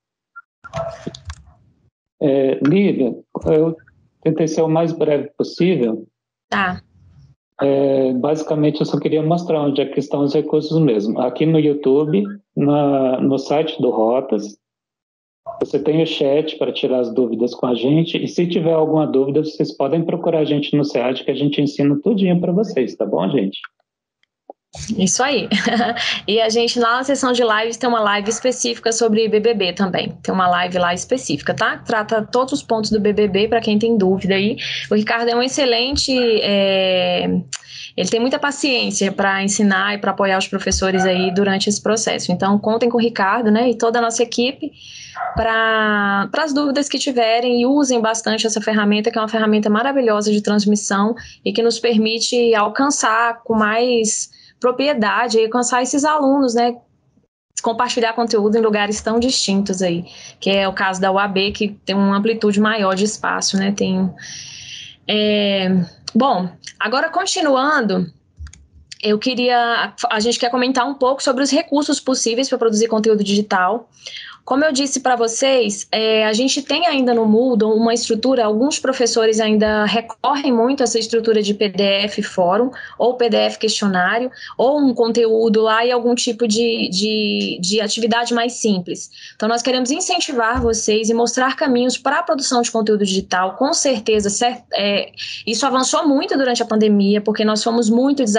É, Lívia, eu tentei ser o mais breve possível. Tá. É, basicamente, eu só queria mostrar onde é que estão os recursos mesmo. Aqui no YouTube, na, no site do Rotas, você tem o chat para tirar as dúvidas com a gente. E se tiver alguma dúvida, vocês podem procurar a gente no SEAD, que a gente ensina tudinho para vocês, tá bom, gente? Isso aí. E a gente, lá na sessão de lives, tem uma live específica sobre B B B também. Tem uma live lá específica, tá? Trata todos os pontos do B B B, para quem tem dúvida aí. O Ricardo é um excelente... É... Ele tem muita paciência para ensinar e para apoiar os professores aí durante esse processo. Então, contem com o Ricardo, né, e toda a nossa equipe para as dúvidas que tiverem, e usem bastante essa ferramenta, que é uma ferramenta maravilhosa de transmissão e que nos permite alcançar com mais propriedade e alcançar esses alunos, né, compartilhar conteúdo em lugares tão distintos aí, que é o caso da U A B, que tem uma amplitude maior de espaço, né, tem... É, bom, agora continuando, eu queria, a gente quer comentar um pouco sobre os recursos possíveis para produzir conteúdo digital. Como eu disse para vocês, é, a gente tem ainda no Moodle uma estrutura, alguns professores ainda recorrem muito a essa estrutura de P D F fórum, ou P D F questionário, ou um conteúdo lá e algum tipo de, de, de atividade mais simples. Então, nós queremos incentivar vocês e mostrar caminhos para a produção de conteúdo digital. Com certeza, cert, é, isso avançou muito durante a pandemia, porque nós fomos muito desafiados.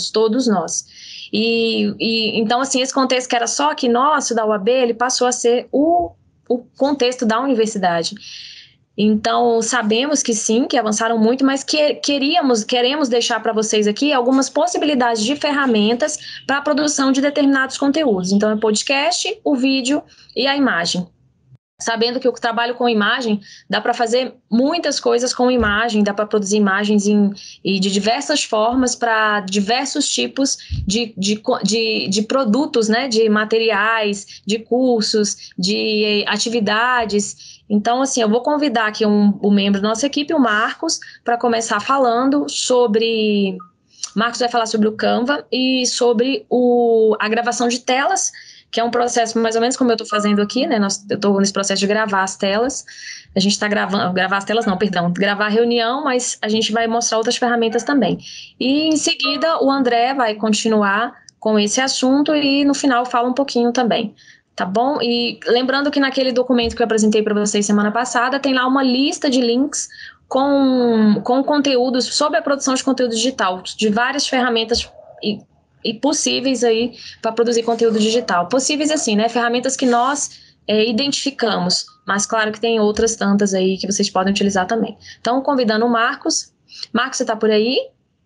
somos, todos nós. E, e então, assim, esse contexto que era só aqui nosso, da U A B, ele passou a ser o, o contexto da universidade. Então, sabemos que sim, que avançaram muito, mas que, queríamos, queremos deixar para vocês aqui algumas possibilidades de ferramentas para a produção de determinados conteúdos. Então, é o podcast, o vídeo e a imagem. Sabendo que o trabalho com imagem, dá para fazer muitas coisas com imagem, dá para produzir imagens em, e de diversas formas para diversos tipos de, de, de, de produtos, né, de materiais, de cursos, de atividades. Então, assim, eu vou convidar aqui um, um membro da nossa equipe, o Marcos, para começar falando sobre... Marcos vai falar sobre o Canva e sobre o, a gravação de telas, que é um processo mais ou menos como eu estou fazendo aqui, né? Nós, eu estou nesse processo de gravar as telas. A gente está gravando, gravar as telas não, perdão, gravar a reunião, mas a gente vai mostrar outras ferramentas também. E em seguida o André vai continuar com esse assunto e no final fala um pouquinho também, tá bom? E lembrando que naquele documento que eu apresentei para vocês semana passada, tem lá uma lista de links com, com conteúdos sobre a produção de conteúdo digital, de várias ferramentas e e possíveis aí para produzir conteúdo digital. Possíveis assim, né? Ferramentas que nós é, identificamos, mas claro que tem outras tantas aí que vocês podem utilizar também. Então, convidando o Marcos. Marcos, você está por aí?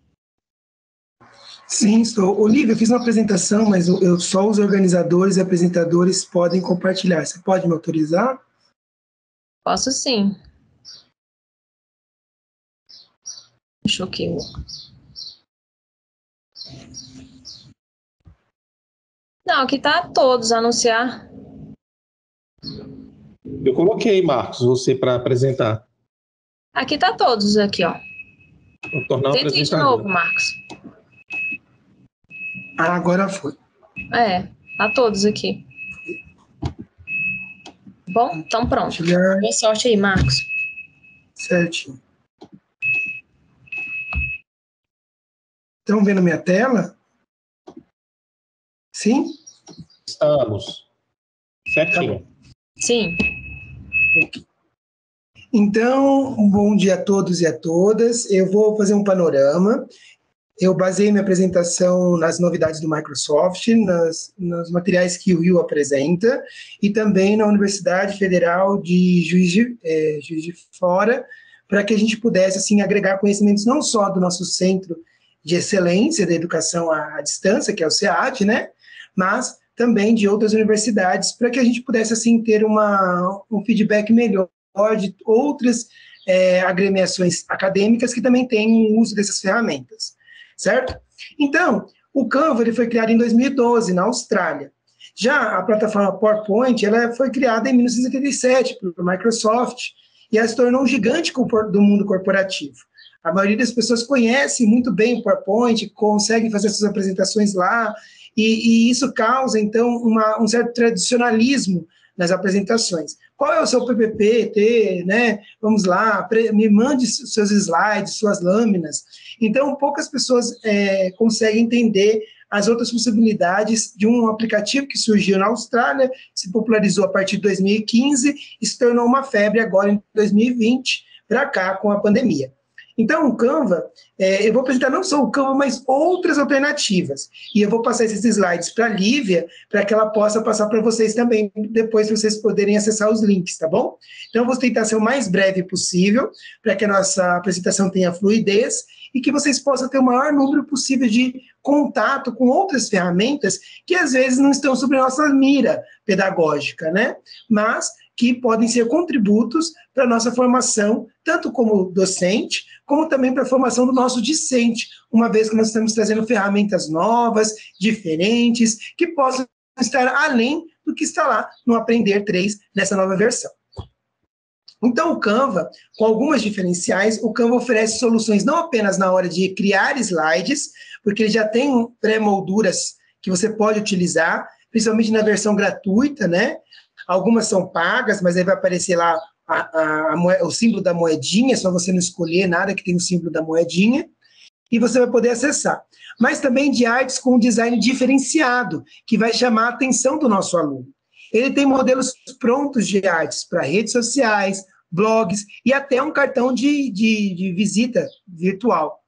Sim, estou. Olívia, eu fiz uma apresentação, mas eu, eu, só os organizadores e apresentadores podem compartilhar. Você pode me autorizar? Posso sim. Deixa eu aqui. Não, aqui tá todos, anunciar. Eu coloquei, Marcos, você para apresentar. Aqui tá todos, aqui, ó. Vou tornar Tenta ir de novo, Marcos. Ah, agora foi. É, tá todos aqui. Bom, então pronto. Chegar... Boa sorte aí, Marcos. Certinho. Estão vendo minha tela? Sim? Estamos. Certinho. Sim. Então, um bom dia a todos e a todas. Eu vou fazer um panorama. Eu baseei minha apresentação nas novidades do Microsoft, nas, nos materiais que o Rio apresenta, e também na Universidade Federal de Juiz de, é, Juiz de Fora, para que a gente pudesse assim, agregar conhecimentos não só do nosso Centro de Excelência da Educação à Distância, que é o SEAD, né? Mas também de outras universidades, para que a gente pudesse assim ter uma, um feedback melhor de outras é, agremiações acadêmicas que também têm o uso dessas ferramentas, certo? Então, o Canva ele foi criado em dois mil e doze, na Austrália. Já a plataforma PowerPoint ela foi criada em mil novecentos e setenta e sete pela Microsoft e ela se tornou um gigante do mundo corporativo. A maioria das pessoas conhece muito bem o PowerPoint, consegue fazer suas apresentações lá, e, e isso causa, então, uma, um certo tradicionalismo nas apresentações. Qual é o seu P P P T, né? Vamos lá, me mande seus slides, suas lâminas. Então, poucas pessoas é, conseguem entender as outras possibilidades de um aplicativo que surgiu na Austrália, se popularizou a partir de dois mil e quinze e se tornou uma febre agora em dois mil e vinte, para cá, com a pandemia. Então, o Canva, é, eu vou apresentar não só o Canva, mas outras alternativas. E eu vou passar esses slides para a Lívia, para que ela possa passar para vocês também, depois para vocês poderem acessar os links, tá bom? Então, eu vou tentar ser o mais breve possível, para que a nossa apresentação tenha fluidez e que vocês possam ter o maior número possível de contato com outras ferramentas que, às vezes, não estão sob a nossa mira pedagógica, né? Mas que podem ser contributos para a nossa formação, tanto como docente, como também para a formação do nosso discente, uma vez que nós estamos trazendo ferramentas novas, diferentes, que possam estar além do que está lá no Aprender três, nessa nova versão. Então, o Canva, com algumas diferenciais, o Canva oferece soluções não apenas na hora de criar slides, porque ele já tem pré-molduras que você pode utilizar, principalmente na versão gratuita, né? Algumas são pagas, mas aí vai aparecer lá a, a, a, o símbolo da moedinha, é só você não escolher nada que tem o símbolo da moedinha, e você vai poder acessar. Mas também de artes com design diferenciado, que vai chamar a atenção do nosso aluno. Ele tem modelos prontos de artes para redes sociais, blogs e até um cartão de, de, de visita virtual.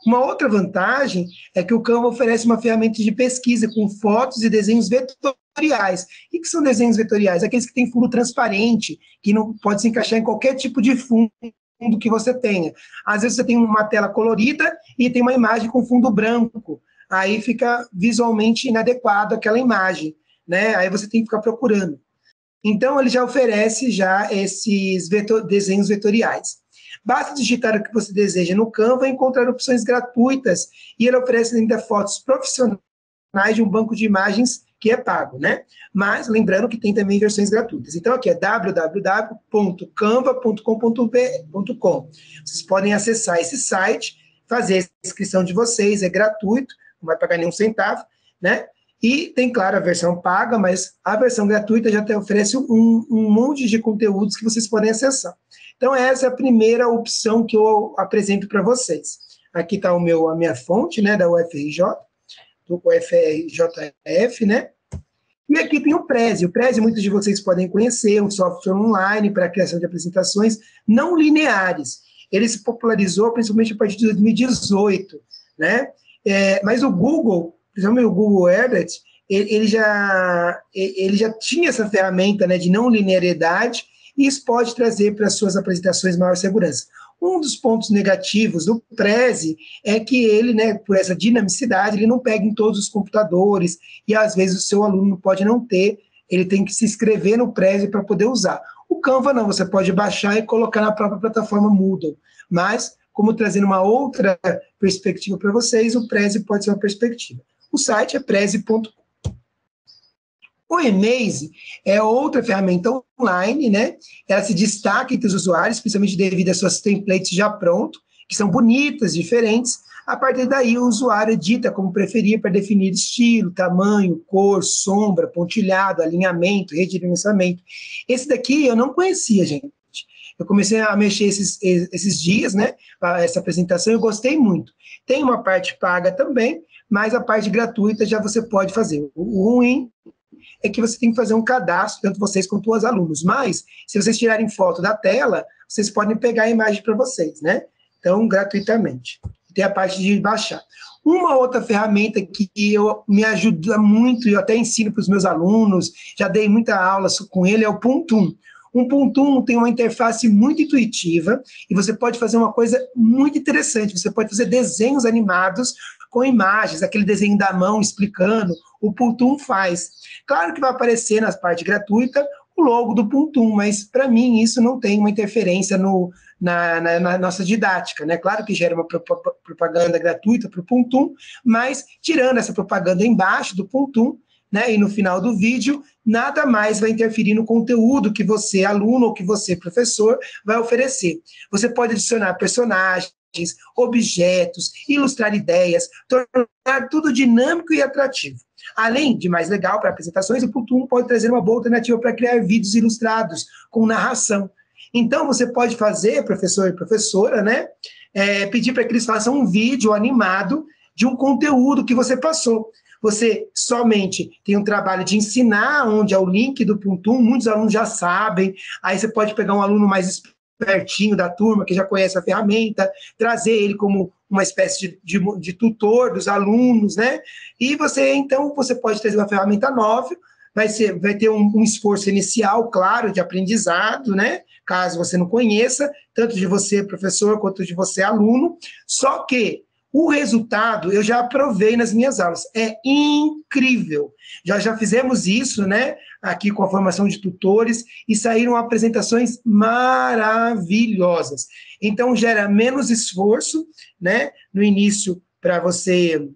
Uma outra vantagem é que o Canva oferece uma ferramenta de pesquisa com fotos e desenhos vetoriais. O que são desenhos vetoriais? Aqueles que têm fundo transparente, que não pode se encaixar em qualquer tipo de fundo que você tenha. Às vezes você tem uma tela colorida e tem uma imagem com fundo branco. Aí fica visualmente inadequado aquela imagem, né? Aí você tem que ficar procurando. Então, ele já oferece já esses vetor, desenhos vetoriais. Basta digitar o que você deseja no Canva e encontrar opções gratuitas. E ele oferece ainda fotos profissionais de um banco de imagens que é pago, né? Mas, lembrando que tem também versões gratuitas. Então, aqui é w w w ponto canva ponto com ponto com. Vocês podem acessar esse site, fazer a inscrição de vocês, é gratuito, não vai pagar nenhum centavo, né? E tem, claro, a versão paga, mas a versão gratuita já te oferece um, um monte de conteúdos que vocês podem acessar. Então, essa é a primeira opção que eu apresento para vocês. Aqui está o meu, a minha fonte, né, da U F R J, do U F R J F, né? E aqui tem o Prezi. O Prezi, muitos de vocês podem conhecer, um software online para a criação de apresentações não lineares. Ele se popularizou principalmente a partir de dois mil e dezoito, né? É, mas o Google, principalmente o Google Herbert, ele, ele, já, ele já tinha essa ferramenta, né, de não linearidade, e isso pode trazer para as suas apresentações maior segurança. Um dos pontos negativos do Prezi é que ele, né, por essa dinamicidade, ele não pega em todos os computadores, e às vezes o seu aluno pode não ter, ele tem que se inscrever no Prezi para poder usar. O Canva não, você pode baixar e colocar na própria plataforma Moodle, mas, como trazendo uma outra perspectiva para vocês, o Prezi pode ser uma perspectiva. O site é prezi ponto com. O Emaze é outra ferramenta online, né? Ela se destaca entre os usuários, principalmente devido às suas templates já pronto, que são bonitas, diferentes. A partir daí, o usuário edita como preferir para definir estilo, tamanho, cor, sombra, pontilhado, alinhamento, redimensionamento. Esse daqui eu não conhecia, gente. Eu comecei a mexer esses, esses dias, né? Essa apresentação, eu gostei muito. Tem uma parte paga também, mas a parte gratuita já você pode fazer. O ruim é que você tem que fazer um cadastro, tanto vocês quanto os alunos. Mas, se vocês tirarem foto da tela, vocês podem pegar a imagem para vocês, né? Então, gratuitamente. Tem a parte de baixar. Uma outra ferramenta que eu, me ajuda muito, e eu até ensino para os meus alunos, já dei muita aula com ele, é o Puntum. Um Puntum tem uma interface muito intuitiva e você pode fazer uma coisa muito interessante. Você pode fazer desenhos animados com imagens, aquele desenho da mão explicando, o Puntum faz. Claro que vai aparecer na parte gratuita o logo do Puntum, mas para mim isso não tem uma interferência no, na, na, na nossa didática, né? Claro que gera uma propaganda gratuita para o Puntum, mas tirando essa propaganda embaixo do Puntum, né, e no final do vídeo, nada mais vai interferir no conteúdo que você, aluno, ou que você, professor, vai oferecer. Você pode adicionar personagens, objetos, ilustrar ideias, tornar tudo dinâmico e atrativo. Além de mais legal para apresentações, o Puntum pode trazer uma boa alternativa para criar vídeos ilustrados com narração. Então, você pode fazer, professor e professora, né, é, pedir para que eles façam um vídeo animado de um conteúdo que você passou. Você somente tem um trabalho de ensinar onde é o link do Puntum, muitos alunos já sabem, aí você pode pegar um aluno mais espertinho da turma, que já conhece a ferramenta, trazer ele como uma espécie de, de, de tutor dos alunos, né? E você, então, você pode trazer uma ferramenta nova, vai, ser, vai ter um, um esforço inicial, claro, de aprendizado, né? Caso você não conheça, tanto de você, professor, quanto de você, aluno, só que o resultado eu já aprovei nas minhas aulas, é incrível. Já, já fizemos isso, né, aqui com a formação de tutores, e saíram apresentações maravilhosas. Então, gera menos esforço, né, no início, para você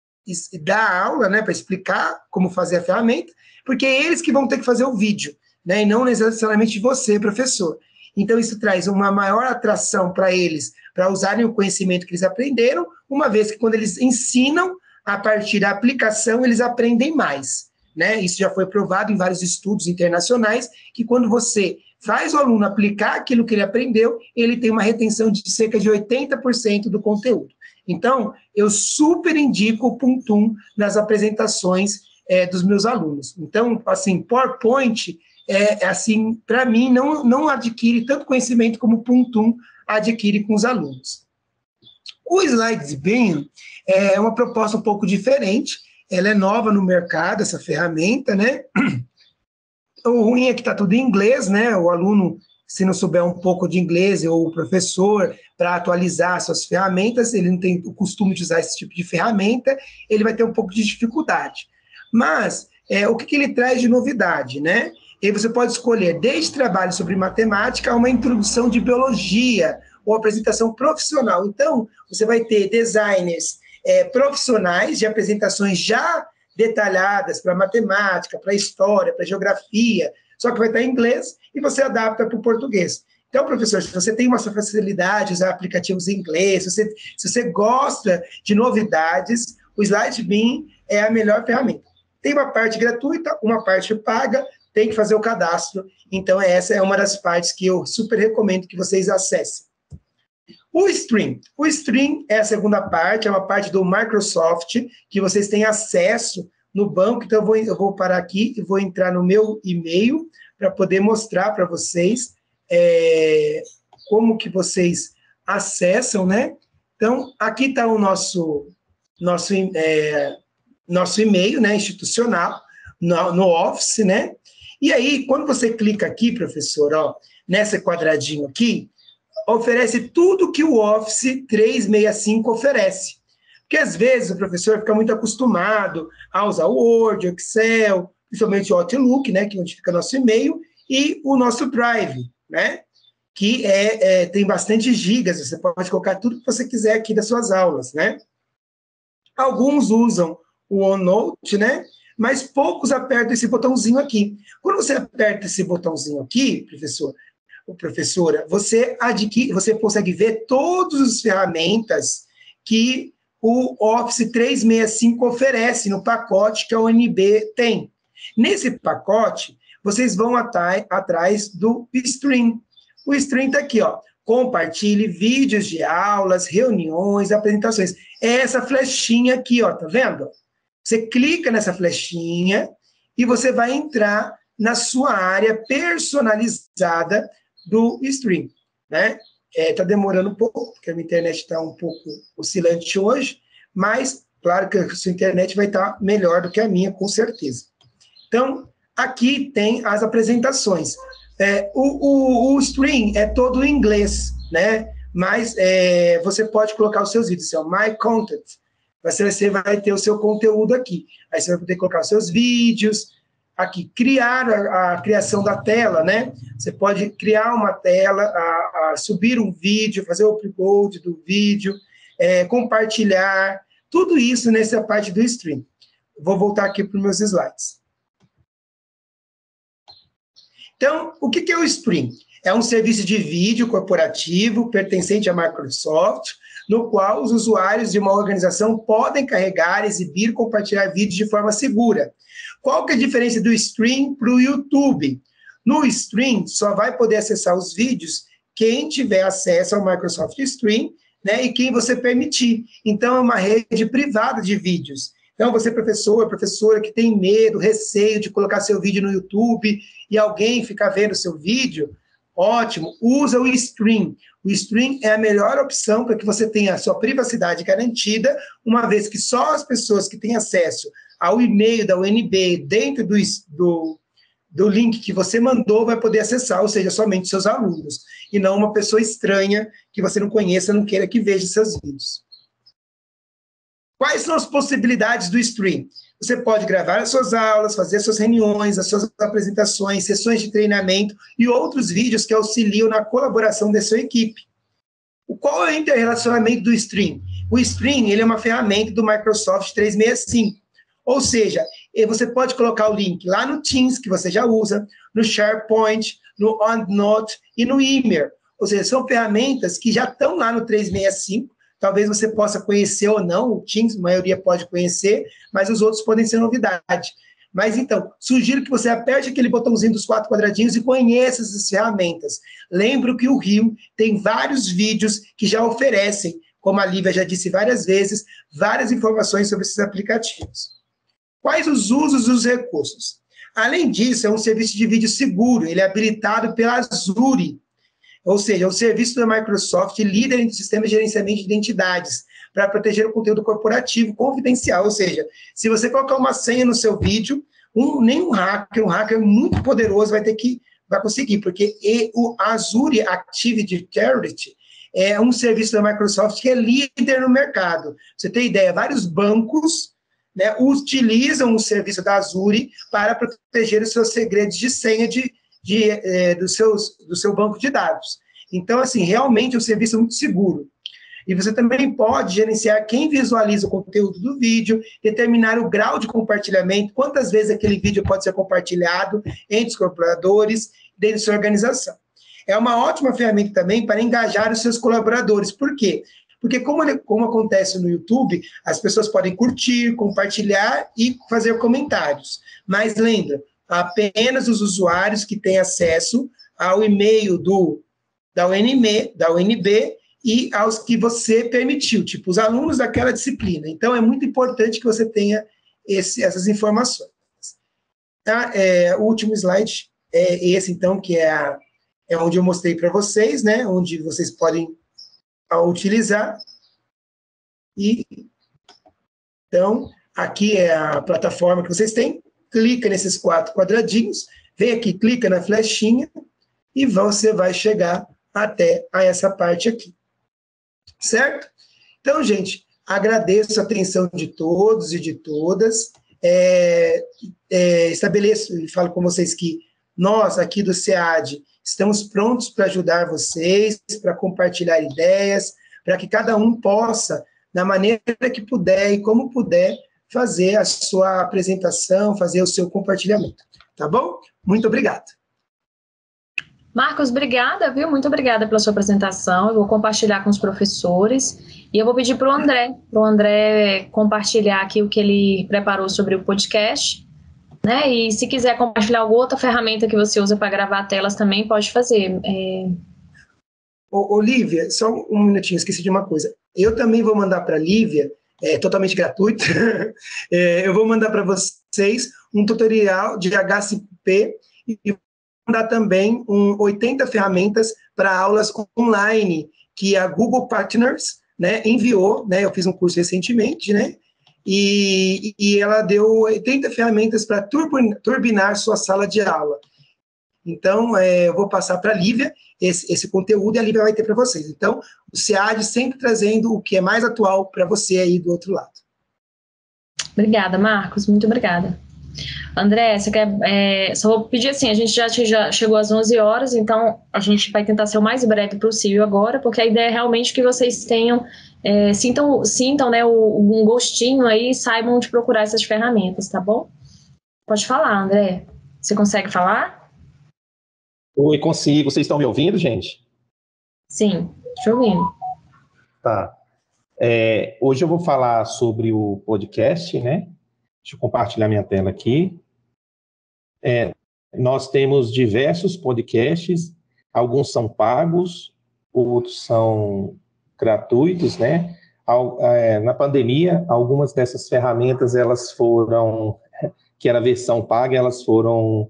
dar aula, né, para explicar como fazer a ferramenta, porque é eles que vão ter que fazer o vídeo, né, e não necessariamente você, professor. Então, isso traz uma maior atração para eles, para usarem o conhecimento que eles aprenderam, uma vez que quando eles ensinam, a partir da aplicação, eles aprendem mais, né? Isso já foi provado em vários estudos internacionais, que quando você faz o aluno aplicar aquilo que ele aprendeu, ele tem uma retenção de cerca de oitenta por cento do conteúdo. Então, eu super indico o Puntum nas apresentações é, dos meus alunos. Então, assim, PowerPoint, é, assim, para mim, não, não adquire tanto conhecimento como o Puntum adquire com os alunos. O SlidesBeam é uma proposta um pouco diferente, ela é nova no mercado, essa ferramenta, né? O ruim é que está tudo em inglês, né? O aluno, se não souber um pouco de inglês, ou o professor, para atualizar suas ferramentas, ele não tem o costume de usar esse tipo de ferramenta, ele vai ter um pouco de dificuldade. Mas, é, o que, que ele traz de novidade, né? E você pode escolher desde trabalho sobre matemática a uma introdução de biologia, ou apresentação profissional. Então, você vai ter designers é, profissionais de apresentações já detalhadas para matemática, para história, para geografia, só que vai estar em inglês e você adapta para o português. Então, professor, se você tem uma facilidade de usar aplicativos em inglês, se você, se você gosta de novidades, o SlideBeam é a melhor ferramenta. Tem uma parte gratuita, uma parte paga, tem que fazer o cadastro. Então, essa é uma das partes que eu super recomendo que vocês acessem. O Stream. O Stream é a segunda parte, é uma parte do Microsoft, que vocês têm acesso no banco. Então, eu vou, eu vou parar aqui e vou entrar no meu e-mail para poder mostrar para vocês é, como que vocês acessam, né? Então, aqui está o nosso, nosso, é, nosso e-mail, né, institucional, no, no Office, né? E aí, quando você clica aqui, professor, ó, nesse quadradinho aqui, oferece tudo que o Office trezentos e sessenta e cinco oferece. Porque, às vezes, o professor fica muito acostumado a usar o Word, o Excel, principalmente o Outlook, né, que é onde fica nosso e-mail, e o nosso Drive, né, que é, é, tem bastante gigas, você pode colocar tudo que você quiser aqui das suas aulas, né. Alguns usam o OneNote, né, mas poucos apertam esse botãozinho aqui. Quando você aperta esse botãozinho aqui, professor, ou professora, você adquire, você consegue ver todas as ferramentas que o Office trezentos e sessenta e cinco oferece no pacote que a U N B tem. Nesse pacote, vocês vão atrás, atrás do Stream. O Stream está aqui, ó. Compartilhe vídeos de aulas, reuniões, apresentações. É essa flechinha aqui, ó, tá vendo? Você clica nessa flechinha e você vai entrar na sua área personalizada do Stream, né? Está é, demorando um pouco, porque a minha internet está um pouco oscilante hoje, mas, claro que a sua internet vai estar melhor do que a minha, com certeza. Então, aqui tem as apresentações. É, o, o, o Stream é todo em inglês, né? Mas é, você pode colocar os seus vídeos, assim, My Content. Você, você vai ter o seu conteúdo aqui. Aí você vai poder colocar os seus vídeos, aqui, criar a, a criação da tela, né? Você pode criar uma tela, a, a subir um vídeo, fazer o upload do vídeo, é, compartilhar, tudo isso nessa parte do Stream. Vou voltar aqui para os meus slides. Então, o que é o Stream? É um serviço de vídeo corporativo pertencente à Microsoft, no qual os usuários de uma organização podem carregar, exibir e compartilhar vídeos de forma segura. Qual que é a diferença do Stream para o YouTube? No Stream, só vai poder acessar os vídeos quem tiver acesso ao Microsoft Stream, né, e quem você permitir. Então, é uma rede privada de vídeos. Então, você, professor, professora, que tem medo, receio de colocar seu vídeo no YouTube e alguém ficar vendo seu vídeo, ótimo, usa o Stream. O Stream é a melhor opção para que você tenha a sua privacidade garantida, uma vez que só as pessoas que têm acesso ao e-mail da U N B dentro do, do, do link que você mandou vai poder acessar, ou seja, somente seus alunos, e não uma pessoa estranha que você não conheça, não queira que veja seus vídeos. Quais são as possibilidades do Stream? Você pode gravar as suas aulas, fazer as suas reuniões, as suas apresentações, sessões de treinamento e outros vídeos que auxiliam na colaboração da sua equipe. Qual é o interrelacionamento do Stream? O Stream ele é uma ferramenta do Microsoft trezentos e sessenta e cinco, ou seja, você pode colocar o link lá no Teams, que você já usa, no SharePoint, no OneNote e no Yammer. Ou seja, são ferramentas que já estão lá no trezentos e sessenta e cinco. Talvez você possa conhecer ou não, o Teams, a maioria pode conhecer, mas os outros podem ser novidade. Mas, então, sugiro que você aperte aquele botãozinho dos quatro quadradinhos e conheça essas ferramentas. Lembro que o Rio tem vários vídeos que já oferecem, como a Lívia já disse várias vezes, várias informações sobre esses aplicativos. Quais os usos dos recursos? Além disso, é um serviço de vídeo seguro, ele é habilitado pela Azure. ou seja, o serviço da Microsoft líder em sistemas de gerenciamento de identidades, para proteger o conteúdo corporativo confidencial, ou seja, se você colocar uma senha no seu vídeo, um, nem um hacker, um hacker muito poderoso vai ter que, vai conseguir, porque e, o Azure Active Directory é um serviço da Microsoft que é líder no mercado. Pra você tem ideia, vários bancos, né, utilizam o serviço da Azure para proteger os seus segredos de senha de, de, é, dos seus, do seu banco de dados. Então, assim, realmente é um serviço muito seguro. E você também pode gerenciar quem visualiza o conteúdo do vídeo, determinar o grau de compartilhamento, quantas vezes aquele vídeo pode ser compartilhado entre os colaboradores dentro da sua organização. É uma ótima ferramenta também para engajar os seus colaboradores. Por quê? Porque como, como acontece no YouTube, as pessoas podem curtir, compartilhar e fazer comentários. Mas lembra, apenas os usuários que têm acesso ao e-mail do, da U N M, da U N B, e aos que você permitiu, tipo, os alunos daquela disciplina. Então, é muito importante que você tenha esse, essas informações. Tá? É, o último slide é esse, então, que é, a, é onde eu mostrei para vocês, né? Onde vocês podem a, utilizar. E, então, aqui é a plataforma que vocês têm. Clica nesses quatro quadradinhos, vem aqui, clica na flechinha, e você vai chegar até a essa parte aqui. Certo? Então, gente, agradeço a atenção de todos e de todas. É, é, estabeleço e falo com vocês que nós, aqui do SEAD, estamos prontos para ajudar vocês, para compartilhar ideias, para que cada um possa, da maneira que puder e como puder, fazer a sua apresentação, fazer o seu compartilhamento. Tá bom? Muito obrigado. Marcos, obrigada, viu? Muito obrigada pela sua apresentação. Eu vou compartilhar com os professores e eu vou pedir para o André, para o André compartilhar aqui o que ele preparou sobre o podcast, né? E se quiser compartilhar alguma outra ferramenta que você usa para gravar telas também, pode fazer. É... Ô, ô, Lívia, só um minutinho, esqueci de uma coisa. Eu também vou mandar para a Lívia, é totalmente gratuito, é, eu vou mandar para vocês um tutorial de H C P e mandar também um, oitenta ferramentas para aulas online que a Google Partners, né, enviou, né, eu fiz um curso recentemente, né, e, e ela deu oitenta ferramentas para turbinar sua sala de aula. Então, é, eu vou passar para a Lívia esse, esse conteúdo e a Lívia vai ter para vocês. Então, o SEAD sempre trazendo o que é mais atual para você aí do outro lado. Obrigada, Marcos, muito obrigada. André, você quer, é, só vou pedir assim, a gente já, já chegou às onze horas, então a gente vai tentar ser o mais breve possível agora, porque a ideia é realmente que vocês tenham, é, sintam, sintam né, o, um gostinho aí e saibam de procurar essas ferramentas, tá bom? Pode falar, André. Você consegue falar? Oi, consigo. Vocês estão me ouvindo, gente? Sim, te ouvindo. Tá. É, hoje eu vou falar sobre o podcast, né? Deixa eu compartilhar minha tela aqui. É, nós temos diversos podcasts, alguns são pagos, outros são gratuitos, né? Ao, é, na pandemia, algumas dessas ferramentas, elas foram, que era a versão paga, elas foram,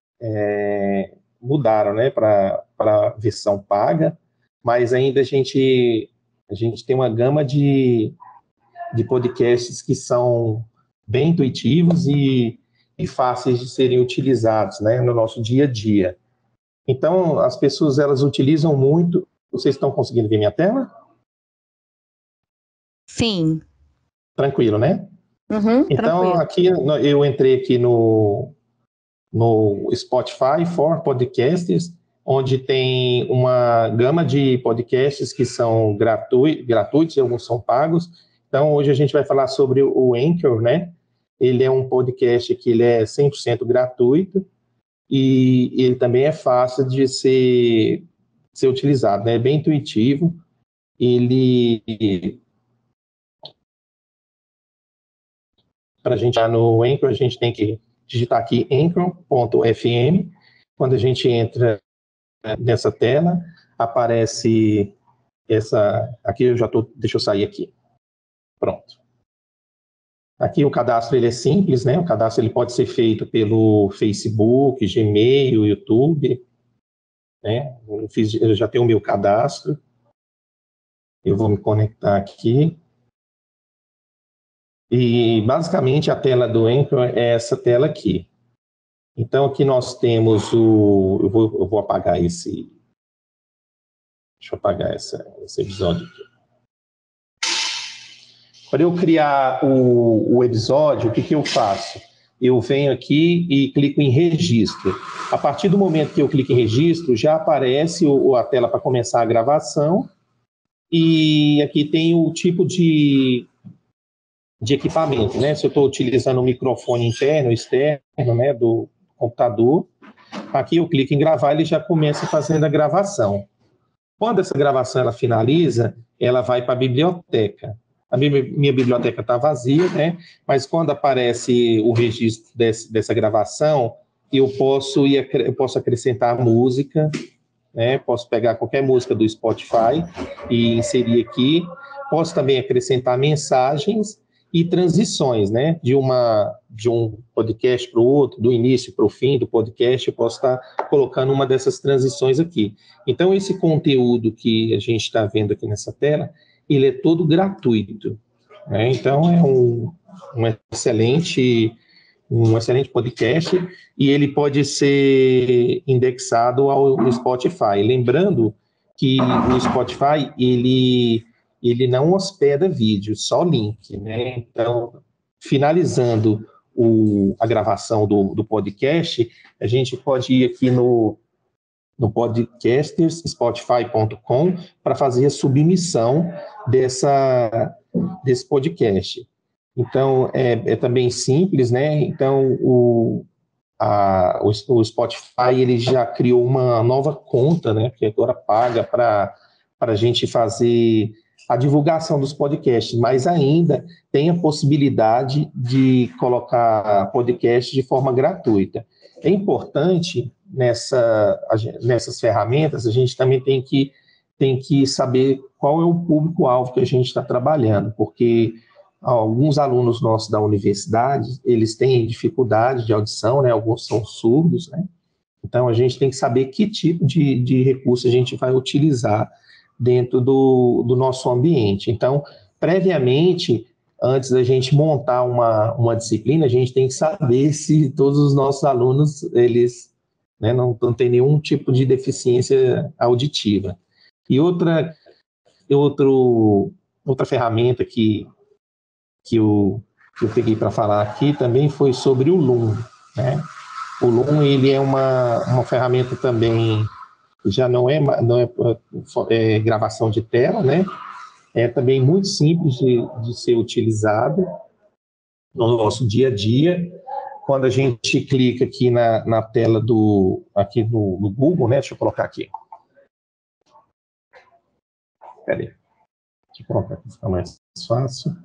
é, mudaram, né, para a versão paga, mas ainda a gente, a gente tem uma gama de, de podcasts que são bem intuitivos e, e fáceis de serem utilizados, né, no nosso dia a dia. Então, as pessoas, elas utilizam muito... Vocês estão conseguindo ver minha tela? Sim. Tranquilo, né? Uhum, então, tranquilo. Aqui eu entrei aqui no, no Spotify for Podcasters, onde tem uma gama de podcasts que são gratu gratuitos e alguns são pagos. Então, hoje a gente vai falar sobre o Anchor, né? Ele é um podcast que ele é cem por cento gratuito e ele também é fácil de ser, ser utilizado, né? É bem intuitivo. Ele... Para a gente entrar no Anchor, a gente tem que digitar aqui anchor ponto f m. Quando a gente entra nessa tela, aparece essa... Aqui eu já estou... Deixa eu sair aqui. Pronto. Aqui o cadastro ele é simples, né? O cadastro ele pode ser feito pelo Facebook, Gmail, YouTube. né? Eu, fiz, eu já tenho o meu cadastro. Eu vou me conectar aqui. E, basicamente, a tela do Anchor é essa tela aqui. Então, aqui nós temos o... Eu vou, eu vou apagar esse... Deixa eu apagar essa, esse episódio aqui. Para eu criar o, o episódio, o que, que eu faço? Eu venho aqui e clico em registro. A partir do momento que eu clico em registro, já aparece o, a tela para começar a gravação. E aqui tem o tipo de, de equipamento, né? Se eu estou utilizando um microfone interno, externo, né, do computador, aqui eu clico em gravar, ele já começa fazendo a gravação. Quando essa gravação ela finaliza, ela vai para a biblioteca. A minha, minha biblioteca está vazia, né? Mas quando aparece o registro desse, dessa gravação, eu posso, ir, eu posso acrescentar música, né? Posso pegar qualquer música do Spotify e inserir aqui. Posso também acrescentar mensagens e transições, né? De, uma, de um podcast para o outro, do início para o fim do podcast, eu posso estar colocando uma dessas transições aqui. Então, esse conteúdo que a gente está vendo aqui nessa tela, ele é todo gratuito, né? Então, é um, um, excelente, um excelente podcast e ele pode ser indexado ao, ao Spotify. Lembrando que o Spotify, ele, ele não hospeda vídeo, só link, né? Então, finalizando o, a gravação do, do podcast, a gente pode ir aqui no no podcasters spotify ponto com para fazer a submissão dessa, desse podcast. Então, é, é também simples, né? Então, o, a, o, o Spotify, ele já criou uma nova conta, né? Que agora paga para a gente fazer a divulgação dos podcasts, mas ainda tem a possibilidade de colocar podcast de forma gratuita. É importante, nessa, nessas ferramentas, a gente também tem que, tem que saber qual é o público-alvo que a gente está trabalhando, porque alguns alunos nossos da universidade, eles têm dificuldade de audição, né? Alguns são surdos, né? Então, a gente tem que saber que tipo de, de recurso a gente vai utilizar dentro do, do nosso ambiente. Então, previamente, antes da gente montar uma, uma disciplina, a gente tem que saber se todos os nossos alunos, eles, né, não, não têm nenhum tipo de deficiência auditiva. E outra, outro, outra ferramenta que, que, eu, que eu peguei para falar aqui também foi sobre o Loom, né? O Loom, ele é uma, uma ferramenta também, já não é, não é, é gravação de tela, né? É também muito simples de, de ser utilizado no nosso dia a dia. Quando a gente clica aqui na, na tela do, aqui no, no Google, né? Deixa eu colocar aqui. Espera aí. Deixa eu colocar aqui, fica mais fácil.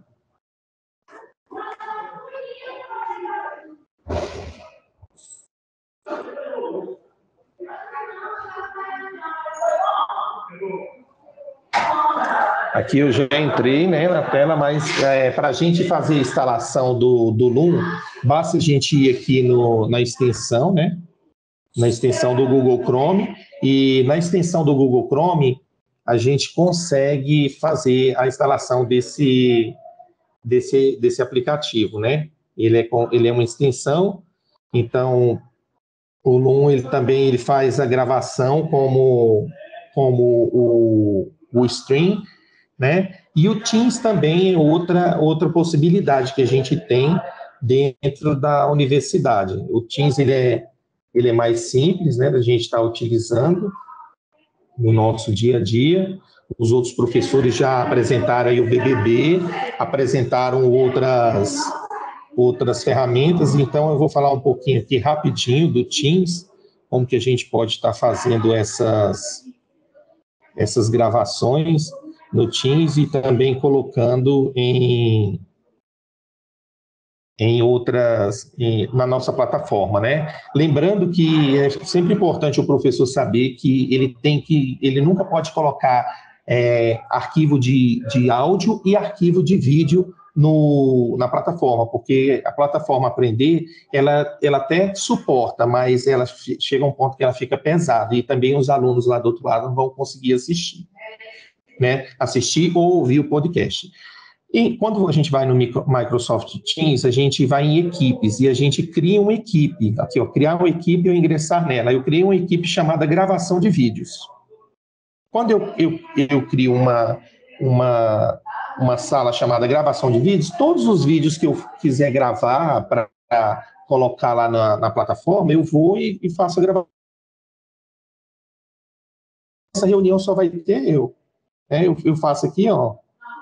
Aqui eu já entrei, né, na tela, mas é, para a gente fazer a instalação do, do Loom, basta a gente ir aqui no, na extensão, né, na extensão do Google Chrome, e na extensão do Google Chrome, a gente consegue fazer a instalação desse, desse, desse aplicativo, né? Ele é, ele é uma extensão, então o Loom ele também ele faz a gravação como, como o, o stream, né? E o Teams também é outra, outra possibilidade que a gente tem dentro da universidade. O Teams ele é, ele é mais simples, né, da gente estar utilizando no nosso dia a dia. Os outros professores já apresentaram aí o B B B, apresentaram outras, outras ferramentas, então eu vou falar um pouquinho aqui rapidinho do Teams, como que a gente pode estar fazendo essas, essas gravações no Teams e também colocando em, em outras, em, na nossa plataforma, né? Lembrando que é sempre importante o professor saber que ele tem que, ele nunca pode colocar é, arquivo de, de áudio e arquivo de vídeo no, na plataforma, porque a plataforma Aprender, ela, ela até suporta, mas ela chega a um ponto que ela fica pesada, e também os alunos lá do outro lado não vão conseguir assistir, né? Assistir ou ouvir o podcast. E quando a gente vai no Microsoft Teams, a gente vai em equipes, e a gente cria uma equipe, aqui ó, criar uma equipe ou ingressar nela. Eu criei uma equipe chamada gravação de vídeos. Quando eu, eu, eu crio uma, uma, uma sala chamada gravação de vídeos, todos os vídeos que eu quiser gravar para colocar lá na, na plataforma, eu vou e, e faço a gravação. Essa reunião só vai ter eu. Né? Eu, eu faço aqui, ó,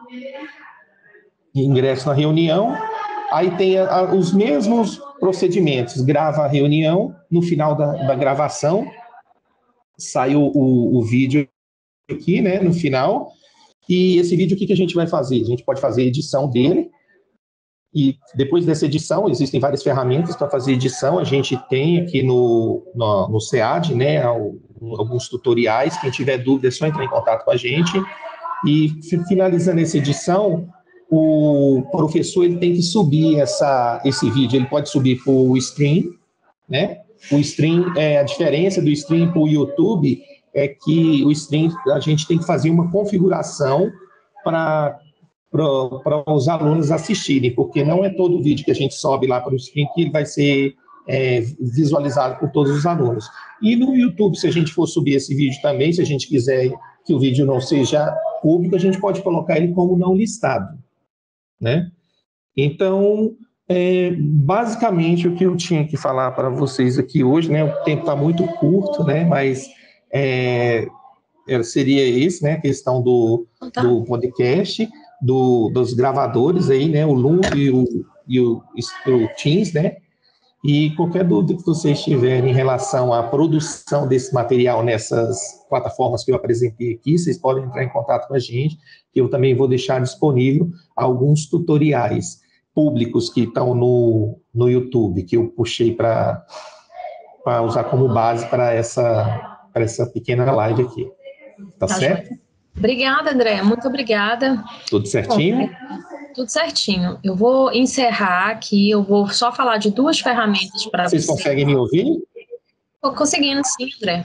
ingresso na reunião, aí tem a, a, os mesmos procedimentos, grava a reunião, no final da, da gravação, sai o, o, o vídeo aqui, né, no final, e esse vídeo, o que, que a gente vai fazer? A gente pode fazer edição dele, e depois dessa edição, existem várias ferramentas para fazer edição, a gente tem aqui no, no, no SEAD, né, alguns tutoriais, quem tiver dúvida é só entrar em contato com a gente, e finalizando essa edição, o professor ele tem que subir essa, esse vídeo, ele pode subir para o stream, né, o stream, é, a diferença do stream para o YouTube é que o stream, a gente tem que fazer uma configuração para os alunos assistirem, porque não é todo vídeo que a gente sobe lá para o stream que vai ser é, visualizado por todos os alunos. E no YouTube, se a gente for subir esse vídeo também, se a gente quiser que o vídeo não seja público, a gente pode colocar ele como não listado, né? Então, é, basicamente, o que eu tinha que falar para vocês aqui hoje, né? O tempo está muito curto, né? Mas é, seria esse, né? A questão do, do podcast, do, dos gravadores aí, né? O Loom e o, e o, o Teams, né? E qualquer dúvida que vocês tiverem em relação à produção desse material nessas plataformas que eu apresentei aqui, vocês podem entrar em contato com a gente, que eu também vou deixar disponível alguns tutoriais públicos que estão no, no YouTube, que eu puxei para usar como base para essa, para essa pequena live aqui. Tá, tá certo? Joia. Obrigada, André. Muito obrigada. Tudo certinho? Bom, tudo certinho. Eu vou encerrar aqui, eu vou só falar de duas ferramentas para vocês. Vocês conseguem me ouvir? Estou conseguindo, sim, André.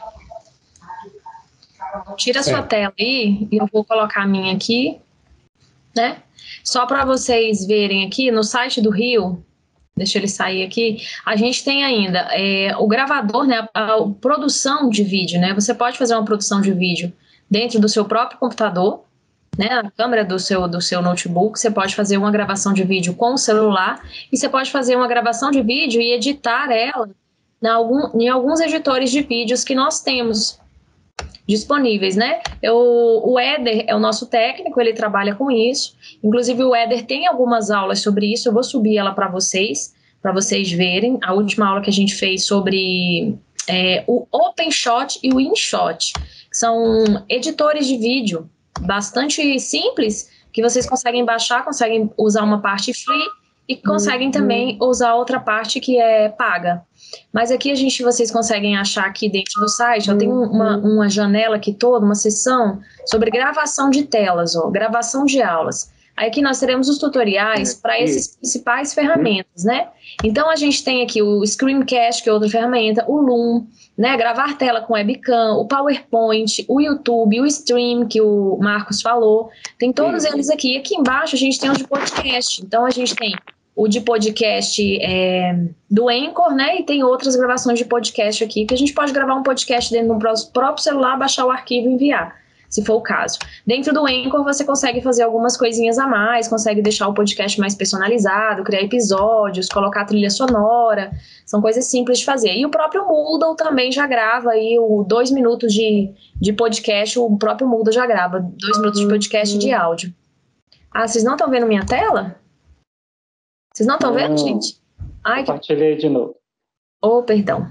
Tira a sua é. tela aí e eu vou colocar a minha aqui, né? Só para vocês verem aqui, no site do Rio, deixa ele sair aqui, a gente tem ainda é, o gravador, né? A, a produção de vídeo, né? Você pode fazer uma produção de vídeo dentro do seu próprio computador, né, a câmera do seu, do seu notebook, você pode fazer uma gravação de vídeo com o celular e você pode fazer uma gravação de vídeo e editar ela em, algum, em alguns editores de vídeos que nós temos disponíveis, né? Eu, o Éder é o nosso técnico, ele trabalha com isso, inclusive o Éder tem algumas aulas sobre isso, eu vou subir ela para vocês, para vocês verem, a última aula que a gente fez sobre é, o OpenShot e o InShot, que são editores de vídeo bastante simples, que vocês conseguem baixar, conseguem usar uma parte free e conseguem também usar outra parte que é paga. Mas aqui a gente, vocês conseguem achar aqui dentro do site, ó, tem uma, uma janela aqui toda, uma seção sobre gravação de telas, ó, gravação de aulas. Aí aqui nós teremos os tutoriais para essas principais ferramentas, né? Então a gente tem aqui o Screencast, que é outra ferramenta, o Loom, né? Gravar tela com webcam, o PowerPoint, o YouTube, o Stream, que o Marcos falou. Tem todos eles aqui. Aqui embaixo a gente tem os de podcast. Então a gente tem o de podcast é, do Anchor, né? E tem outras gravações de podcast aqui, que a gente pode gravar um podcast dentro do próprio celular, baixar o arquivo e enviar, se for o caso. Dentro do Anchor você consegue fazer algumas coisinhas a mais, consegue deixar o podcast mais personalizado, criar episódios, colocar trilha sonora, são coisas simples de fazer. E o próprio Moodle também já grava aí o dois minutos de, de podcast, o próprio Moodle já grava dois minutos de podcast de áudio. Ah, vocês não estão vendo minha tela? Vocês não estão vendo, gente? Ai, compartilhei de novo. Oh, perdão.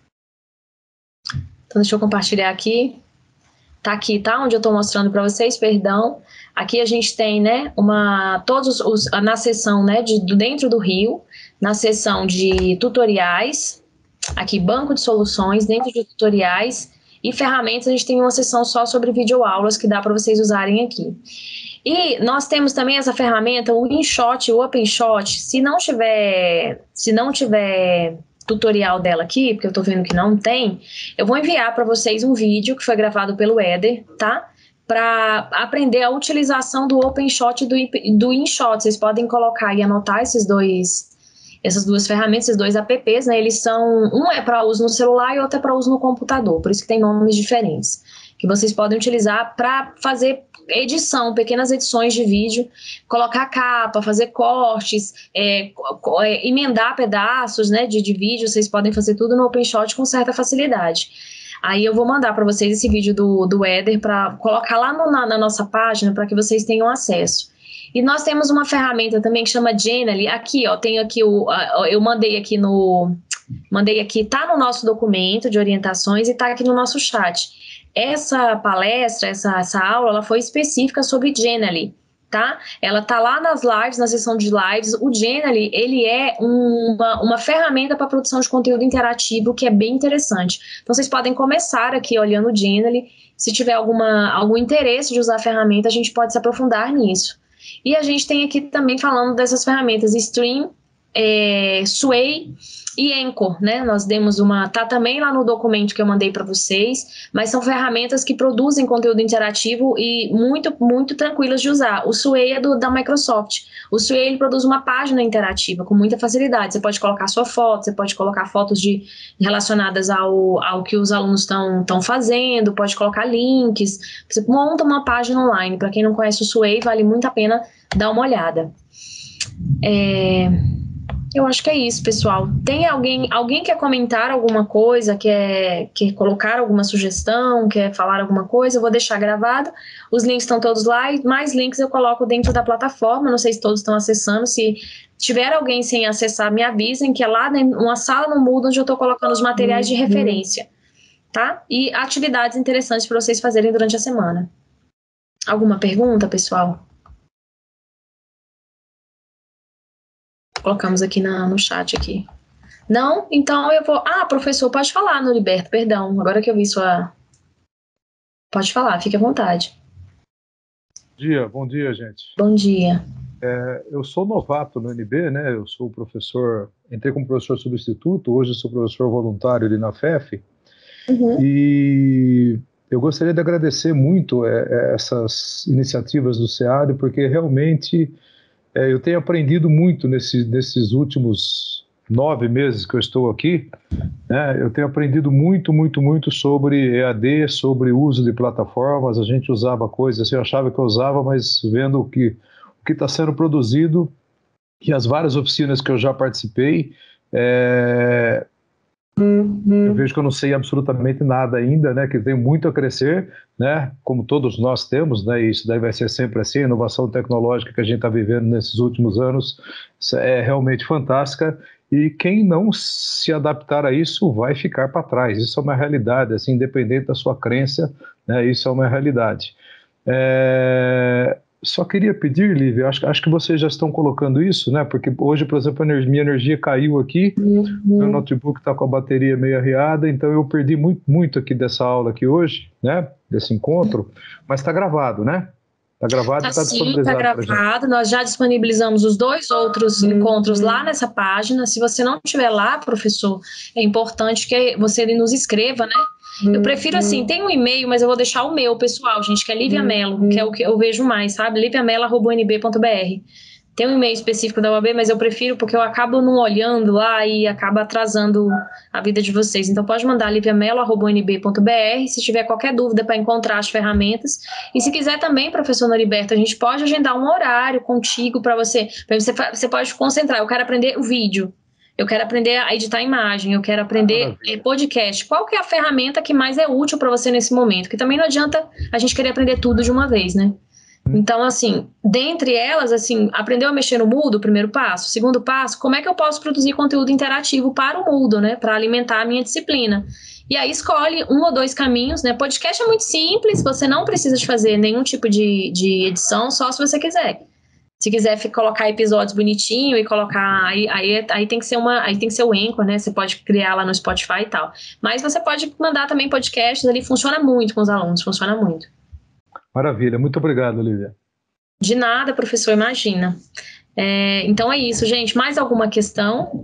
Então deixa eu compartilhar aqui. Tá aqui, tá? Onde eu tô mostrando para vocês, perdão. Aqui a gente tem, né, uma, todos os, na seção, né, de, dentro do Rio, na seção de tutoriais, aqui, banco de soluções, dentro de tutoriais e ferramentas, a gente tem uma seção só sobre videoaulas que dá para vocês usarem aqui. E nós temos também essa ferramenta, o InShot, o OpenShot. Se não tiver, se não tiver tutorial dela aqui, porque eu tô vendo que não tem, eu vou enviar para vocês um vídeo que foi gravado pelo Éder, tá? Para aprender a utilização do OpenShot e do, do InShot. Vocês podem colocar e anotar esses dois, essas duas ferramentas, esses dois apps, né? Eles são, um é para uso no celular e outro é para uso no computador, por isso que tem nomes diferentes, que vocês podem utilizar para fazer edição, pequenas edições de vídeo, colocar capa, fazer cortes, é, é, emendar pedaços, né, de, de vídeo. Vocês podem fazer tudo no OpenShot com certa facilidade. Aí eu vou mandar para vocês esse vídeo do, do Éder para colocar lá no, na, na nossa página para que vocês tenham acesso. E nós temos uma ferramenta também que chama Genially. Aqui, ó, tenho aqui o, eu mandei aqui no, mandei aqui, tá no nosso documento de orientações e tá aqui no nosso chat. Essa palestra, essa, essa aula, ela foi específica sobre Genially, tá? Ela tá lá nas lives, na seção de lives. O Genially, ele é uma, uma ferramenta para produção de conteúdo interativo que é bem interessante. Então, vocês podem começar aqui olhando o Genially. Se tiver alguma, algum interesse de usar a ferramenta, a gente pode se aprofundar nisso. E a gente tem aqui também falando dessas ferramentas Stream, é, Sway e Anchor, né? Nós demos uma, tá também lá no documento que eu mandei para vocês, mas são ferramentas que produzem conteúdo interativo e muito, muito tranquilas de usar. O Sway é do, da Microsoft. O Sway, ele produz uma página interativa com muita facilidade. Você pode colocar sua foto, você pode colocar fotos de, relacionadas ao, ao que os alunos estão fazendo, pode colocar links, você monta uma página online. Para quem não conhece o Sway, vale muito a pena dar uma olhada. É... Eu acho que é isso, pessoal. Tem alguém, alguém quer comentar alguma coisa, quer, quer colocar alguma sugestão, quer falar alguma coisa? Eu vou deixar gravado. Os links estão todos lá e mais links eu coloco dentro da plataforma. Não sei se todos estão acessando. Se tiver alguém sem acessar, me avisem, que é lá numa sala no Moodle onde eu estou colocando os materiais de referência, tá? E atividades interessantes para vocês fazerem durante a semana. Alguma pergunta, pessoal? Colocamos aqui na, no chat aqui. Não? Então eu vou... Ah, professor, pode falar, Noriberto, perdão. Agora que eu vi sua... Pode falar, fique à vontade. Bom dia, bom dia, gente. Bom dia. É, eu sou novato no N B, né? Eu sou professor... Entrei como professor substituto, hoje sou professor voluntário ali na F E F. Uhum. E eu gostaria de agradecer muito é, essas iniciativas do SEAD, porque realmente... É, eu tenho aprendido muito nesse, nesses últimos nove meses que eu estou aqui, né? Eu tenho aprendido muito, muito, muito sobre E A D, sobre o uso de plataformas. A gente usava coisas assim, eu achava que eu usava, mas vendo o que o que está sendo produzido e as várias oficinas que eu já participei, é, eu vejo que eu não sei absolutamente nada ainda, né, que tem muito a crescer, né, como todos nós temos, né, e isso daí vai ser sempre assim. A inovação tecnológica que a gente está vivendo nesses últimos anos é realmente fantástica, e quem não se adaptar a isso vai ficar para trás. Isso é uma realidade, assim, independente da sua crença, né, isso é uma realidade. É... Só queria pedir, Lívia, acho, acho que vocês já estão colocando isso, né? Porque hoje, por exemplo, a energia, minha energia caiu aqui, uhum. Meu notebook está com a bateria meio arriada, então eu perdi muito, muito aqui dessa aula aqui hoje, né? Desse encontro, mas está gravado, né? Está gravado e está disponibilizado. Está gravado, nós já disponibilizamos os dois outros uhum. encontros lá nessa página. Se você não estiver lá, professor, é importante que você nos escreva, né? Eu prefiro assim, tem um e-mail, mas eu vou deixar o meu, pessoal, gente, que é Lívia Mello, que é o que eu vejo mais, sabe? lívia mello arroba u n b ponto b r. Tem um e-mail específico da U A B, mas eu prefiro porque eu acabo não olhando lá e acaba atrasando a vida de vocês. Então pode mandar lívia mello arroba u n b ponto b r se tiver qualquer dúvida para encontrar as ferramentas. E se quiser também, professor Noriberto, a gente pode agendar um horário contigo para você. Pra você. Você pode concentrar, eu quero aprender o vídeo. Eu quero aprender a editar imagem, eu quero aprender é, podcast. Qual que é a ferramenta que mais é útil para você nesse momento? Porque também não adianta a gente querer aprender tudo de uma vez, né? Hum. Então, assim, dentre elas, assim, aprendeu a mexer no Moodle, o primeiro passo. Segundo passo, como é que eu posso produzir conteúdo interativo para o Moodle, né? Para alimentar a minha disciplina. E aí escolhe um ou dois caminhos, né? Podcast é muito simples, você não precisa de fazer nenhum tipo de, de edição, só se você quiser. Se quiser colocar episódios bonitinho e colocar, aí, aí, aí tem que ser uma, aí tem que ser o Anchor, né? Você pode criar lá no Spotify e tal. Mas você pode mandar também podcasts ali, funciona muito com os alunos, funciona muito. Maravilha, muito obrigado, Lívia. De nada, professor, imagina. É, então é isso, gente. Mais alguma questão?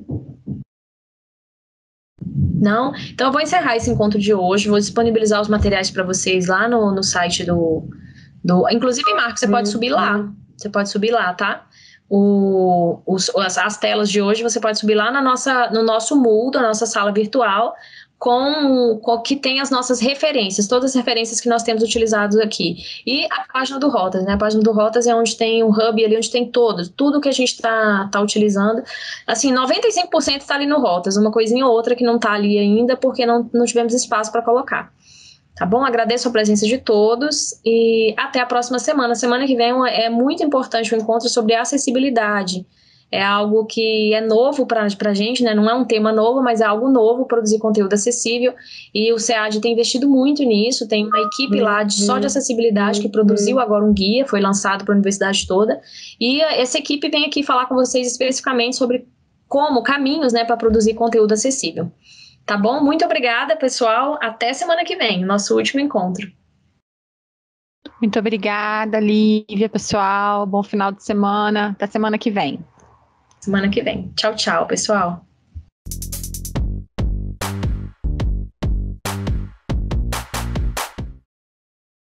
Não? Então eu vou encerrar esse encontro de hoje, vou disponibilizar os materiais para vocês lá no, no site do, do... Inclusive, Marcos, você pode subir lá. Você pode subir lá, tá? O, os, as, as telas de hoje você pode subir lá na nossa, no nosso Moodle, na nossa sala virtual, com, com que tem as nossas referências, todas as referências que nós temos utilizado aqui. E a página do Rotas, né? A página do Rotas é onde tem o hub ali, onde tem todos, tudo que a gente está tá utilizando. Assim, noventa e cinco por cento está ali no Rotas, uma coisinha ou outra que não está ali ainda, porque não, não tivemos espaço para colocar. Tá bom? Agradeço a presença de todos e até a próxima semana. Semana que vem é muito importante o encontro sobre acessibilidade. É algo que é novo para a gente, né? Não é um tema novo, mas é algo novo, produzir conteúdo acessível. E o SEAD tem investido muito nisso, tem uma equipe lá de, só de acessibilidade que produziu agora um guia, foi lançado para a universidade toda. E essa equipe vem aqui falar com vocês especificamente sobre como, caminhos, né, para produzir conteúdo acessível. Tá bom? Muito obrigada, pessoal. Até semana que vem, nosso último encontro. Muito obrigada, Lívia, pessoal. Bom final de semana. Até semana que vem. Semana que vem. Tchau, tchau, pessoal.